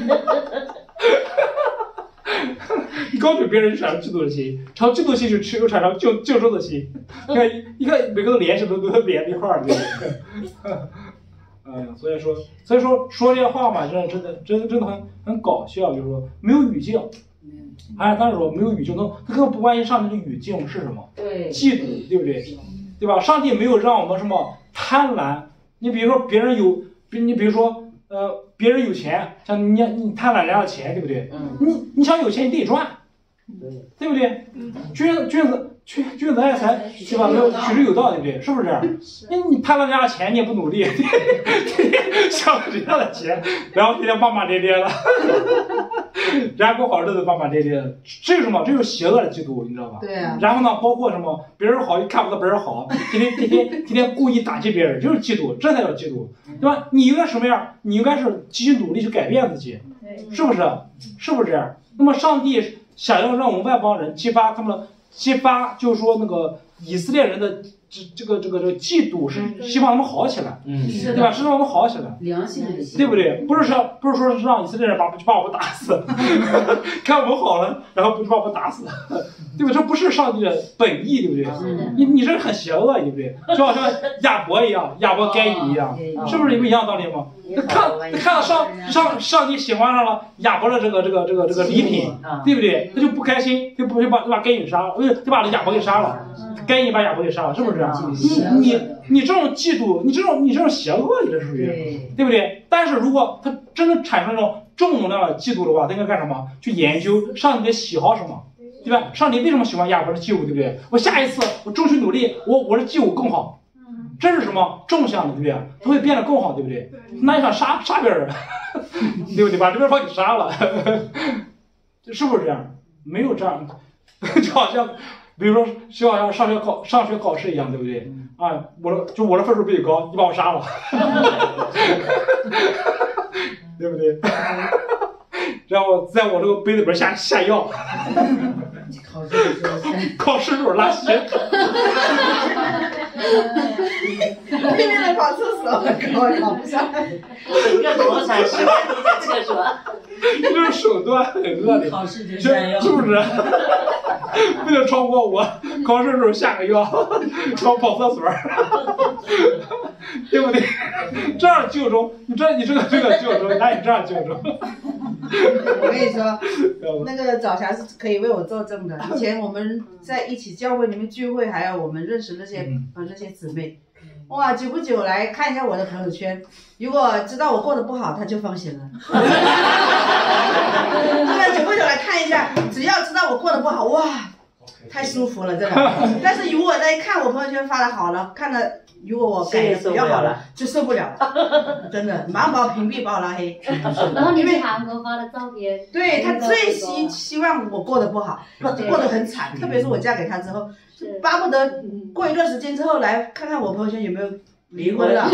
你高举别人就产生嫉妒的心，产生嫉妒心就产生竞争的心。你看每个都联系都连在一块儿，对不对？所以说说这些话嘛，真的很搞笑，就是说没有语境。当时说没有语境，他根本不关心上帝的语境是什么， 对， 嫉妒，对不对？对吧？上帝没有让我们什么贪婪。你比如说别人有，你比如说别人有钱，像你贪婪人家的钱，对不对？你想有钱你得赚，对不对？君子爱财，对吧？取之有道，对不对？是不是这样？你贪了人家的钱，你也不努力，天天想人家的钱，然后天天骂骂咧咧的，人家过好日子骂骂咧咧的，这是什么？这就是邪恶的嫉妒，你知道吧？ 对啊。 然后呢，包括什么？别人好，又看不到别人好，天天故意打击别人，就是嫉妒，这才叫嫉妒，对吧？你应该什么样？你应该是积极努力去改变自己，是不是？是不是这样？那么上帝想要让我们外邦人激发，就是说那个以色列人的这个嫉妒，是希望他们好起来，对吧？是让他们好起来， 良性的， 对不对？不是说是让以色列人把我们打死，看我们好了，然后就把我们打死，对不对？这不是上帝的本意，对不对？你这很邪恶，对不对？就好像亚伯一样，亚伯该隐一样，是不是一样道理吗？看到上帝喜欢上了亚伯的这个礼品，对不对？他就不开心，就把该隐杀了，就把这亚伯给杀了，该隐把亚伯给杀了，是不是？你这种嫉妒，你这种邪恶，你这属于，对不对？但是如果他真的产生这种正能量的嫉妒的话，他应该干什么？去研究上帝的喜好什么，对吧？上帝为什么喜欢亚伯的祭物，对不对？我下一次我争取努力，我的祭物更好。这是什么正向的，对不对？它会变得更好，对不对？那你想杀别人，对不对？把这边把你杀了，是不是这样？没有这样，就好像比如说就好像上学考试一样，对不对？啊，我的分数比你高，你把我杀了，对不对？然后在我这个杯子里边下药，考试时候拉稀， 拼命的跑厕所，考不上。 整个国产时代都在厕所。 这种手段很恶劣， 考试就下药， 是不是？不能超过我考试的时候下个药，然后跑厕所，对不对？这样救中，你这个救中，哪有这样救中？ 我跟你说，那个早霞是可以为我作证的。以前我们在一起教会里面聚会，还有我们认识那些姊妹，哇，久不久来看一下我的朋友圈，如果知道我过得不好，他就放心了。久不久来看一下，只要知道我过得不好，哇，太舒服了，真的。但是如果再一看我朋友圈发的好了，看了。如果我改的比较好了，就受不了了，真的，马上把我屏蔽，把我拉黑。 然后你去韩国发的照片， 对他最希望我过得不好，过得很惨，特别是我嫁给他之后，巴不得过一段时间之后来看看我朋友圈有没有离婚了，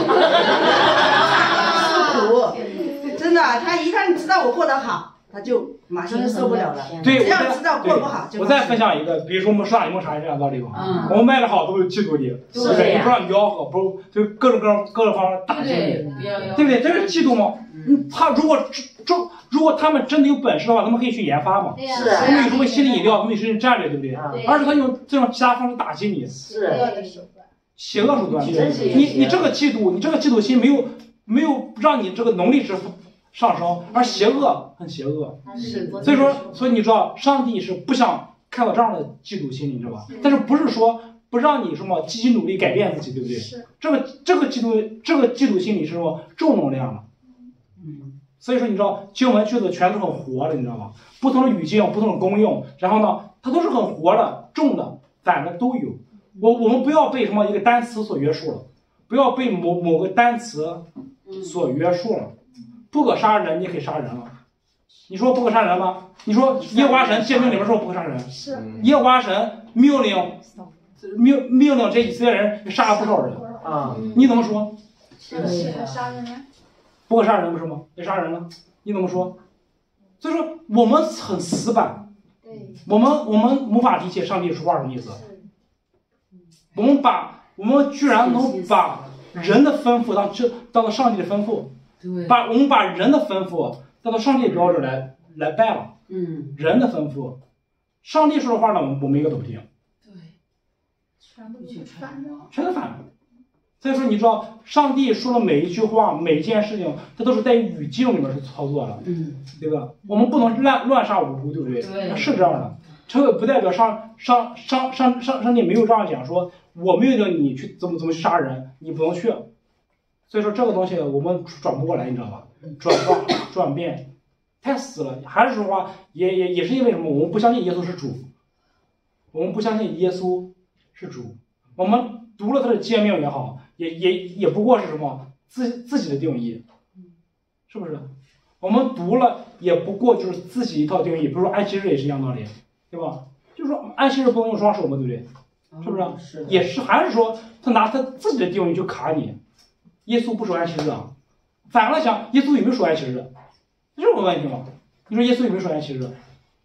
吃苦，真的，他一旦知道我过得好，他就马上就受不了了。 对， 只要知道过不好就。 我再分享一个，比如说我们上柠檬茶这样道理吧，我们卖的好都是嫉妒你，对，不让你吆喝，不就各种方面打击你，对不对？这是嫉妒吗？他如果他们真的有本事的话，他们可以去研发嘛，他们有什么新的饮料，他们有什么战略，对不对？而且他用这种其他方式打击你， 是邪恶手段。你这个嫉妒心没有让你这个能力值上升，而邪恶很邪恶，所以你知道，上帝是不想看到这样的嫉妒心理，你知道吧？但是不是说不让你什么积极努力改变自己，对不对？这个嫉妒心理是什么正能量的？所以说你知道经文句子全都是很活的，你知道吧？不同的语境，不同的功用，然后呢，它都是很活的，正的、反的都有。我们不要被什么一个单词所约束了，不要被某个单词所约束了。不可杀人，你可以杀人了。你说不可杀人吗？你说耶和华神诫命里面说不可杀人，是耶和华神命令这以色列人杀了不少人啊。你怎么说？ 是杀人呀？ 不可杀人不是吗？也杀人了，你怎么说？所以说我们很死板，我们无法理解上帝说话什么意思。我们居然能把人的吩咐当做上帝的吩咐。我们把人的吩咐带到上帝的标准来拜了，人的吩咐，上帝说的话呢，我们一个都不听， 对，全都反了。 所以说，你知道，上帝说的每一句话、每一件事情，它都是在语境里面去操作的，对吧？我们不能乱杀无辜，对不对？对，是这样的。这个不代表上帝没有这样讲，说我命令你去怎么去杀人，你不能去。所以说这个东西我们转不过来，你知道吧？转变太死了。还是说话也是因为什么？我们不相信耶稣是主，我们不相信耶稣是主。我们读了他的诫命也好，也不过是什么自己的定义，是不是？我们读了也不过就是自己一套定义。比如说安息日也是一样道理，对吧？就是说安息日不能用双手嘛，对不对？是不是？也是，还是说他拿他自己的定义去卡你？耶稣不说安息日啊，反过来想，耶稣有没有说安息日？这是个问题吗？你说耶稣有没有说安息日？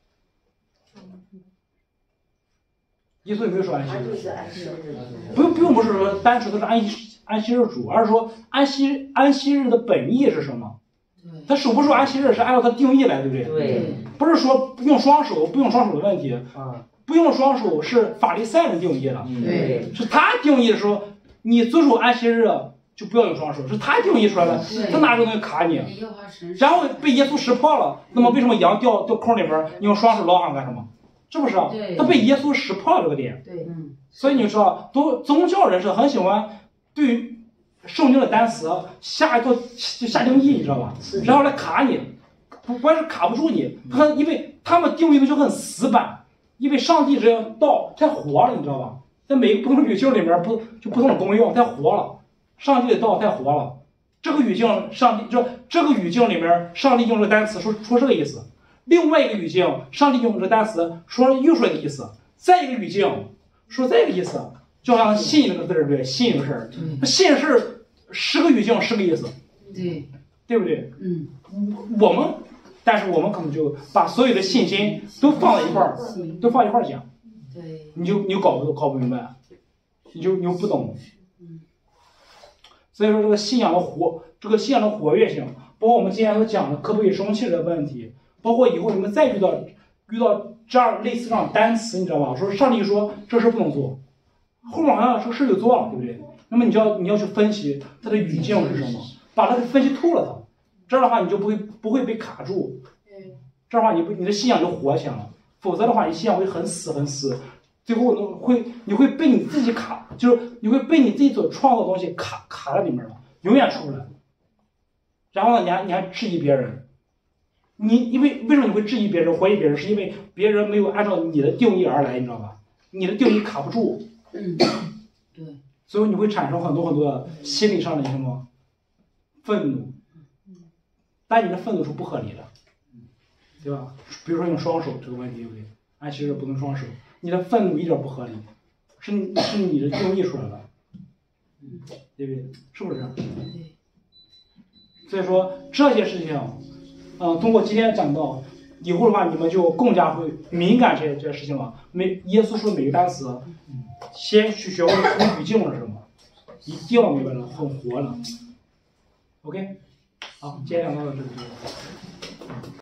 耶稣有没有说安息日？不用不是说单纯的是安息日主，而是说安息日的本意是什么？他说不说安息日是按照他定义来，对不对？ 对， 不是说用双手不用双手的问题，不用双手是法利赛人定义的， 对， 是他定义的说你遵守安息日就不要用双手，是他定义出来的，他拿这个东西卡你，然后被耶稣识破了。那么为什么羊掉坑里边，你用双手捞上干什么？是不是啊？他被耶稣识破了这个点。 对， 所以你知道，宗教人士很喜欢对于圣经的单词下定义，你知道吧？然后来卡你，不关键是卡不住你，因为他们定义的就很死板，因为上帝这道太活了，你知道吧？在每个不同的语境里面不同的功用太活了。上帝的道太活了，这个语境这个语境里面，上帝用这个单词说这个意思；另外一个语境，上帝用这个单词说又说一个意思。 再一个语境说这个意思，就好像信那个字儿，对，信这个事儿，信是10个语境10个意思，对不对？但是我们可能就把所有的信心都放在一块儿，讲， 对， 你就搞不明白，你就不懂。所以说这个信仰的活跃性，包括我们今天所讲的可不可以生气的问题，包括以后你们再遇到这样类似这样单词，你知道吧？说上帝说这事不能做，后面好像这个事就做了，对不对？那么你要去分析它的语境是什么，把它分析透了它，这样的话你就不会被卡住，这样的话你的信仰就活起来了，否则的话你信仰会很死，最后你会被你自己卡，就是你会被你自己所创造的东西卡在里面了，永远出不来。然后呢，你还质疑别人，为什么你会质疑别人、怀疑别人？是因为别人没有按照你的定义而来，你知道吧？你的定义卡不住， 对， 所以你会产生很多的心理上的什么愤怒，但你的愤怒是不合理的，对吧？比如说用双手这个问题，对不对？其实不能双手，你的愤怒一点不合理，是你的定义出来的，对不对？是不是？所以说这些事情，通过今天讲到，以后的话你们就更加会敏感这些事情了。耶稣说每个单词，先去学会从语境是什么，一定要明白了，很活了。OK， 好，今天讲到这里。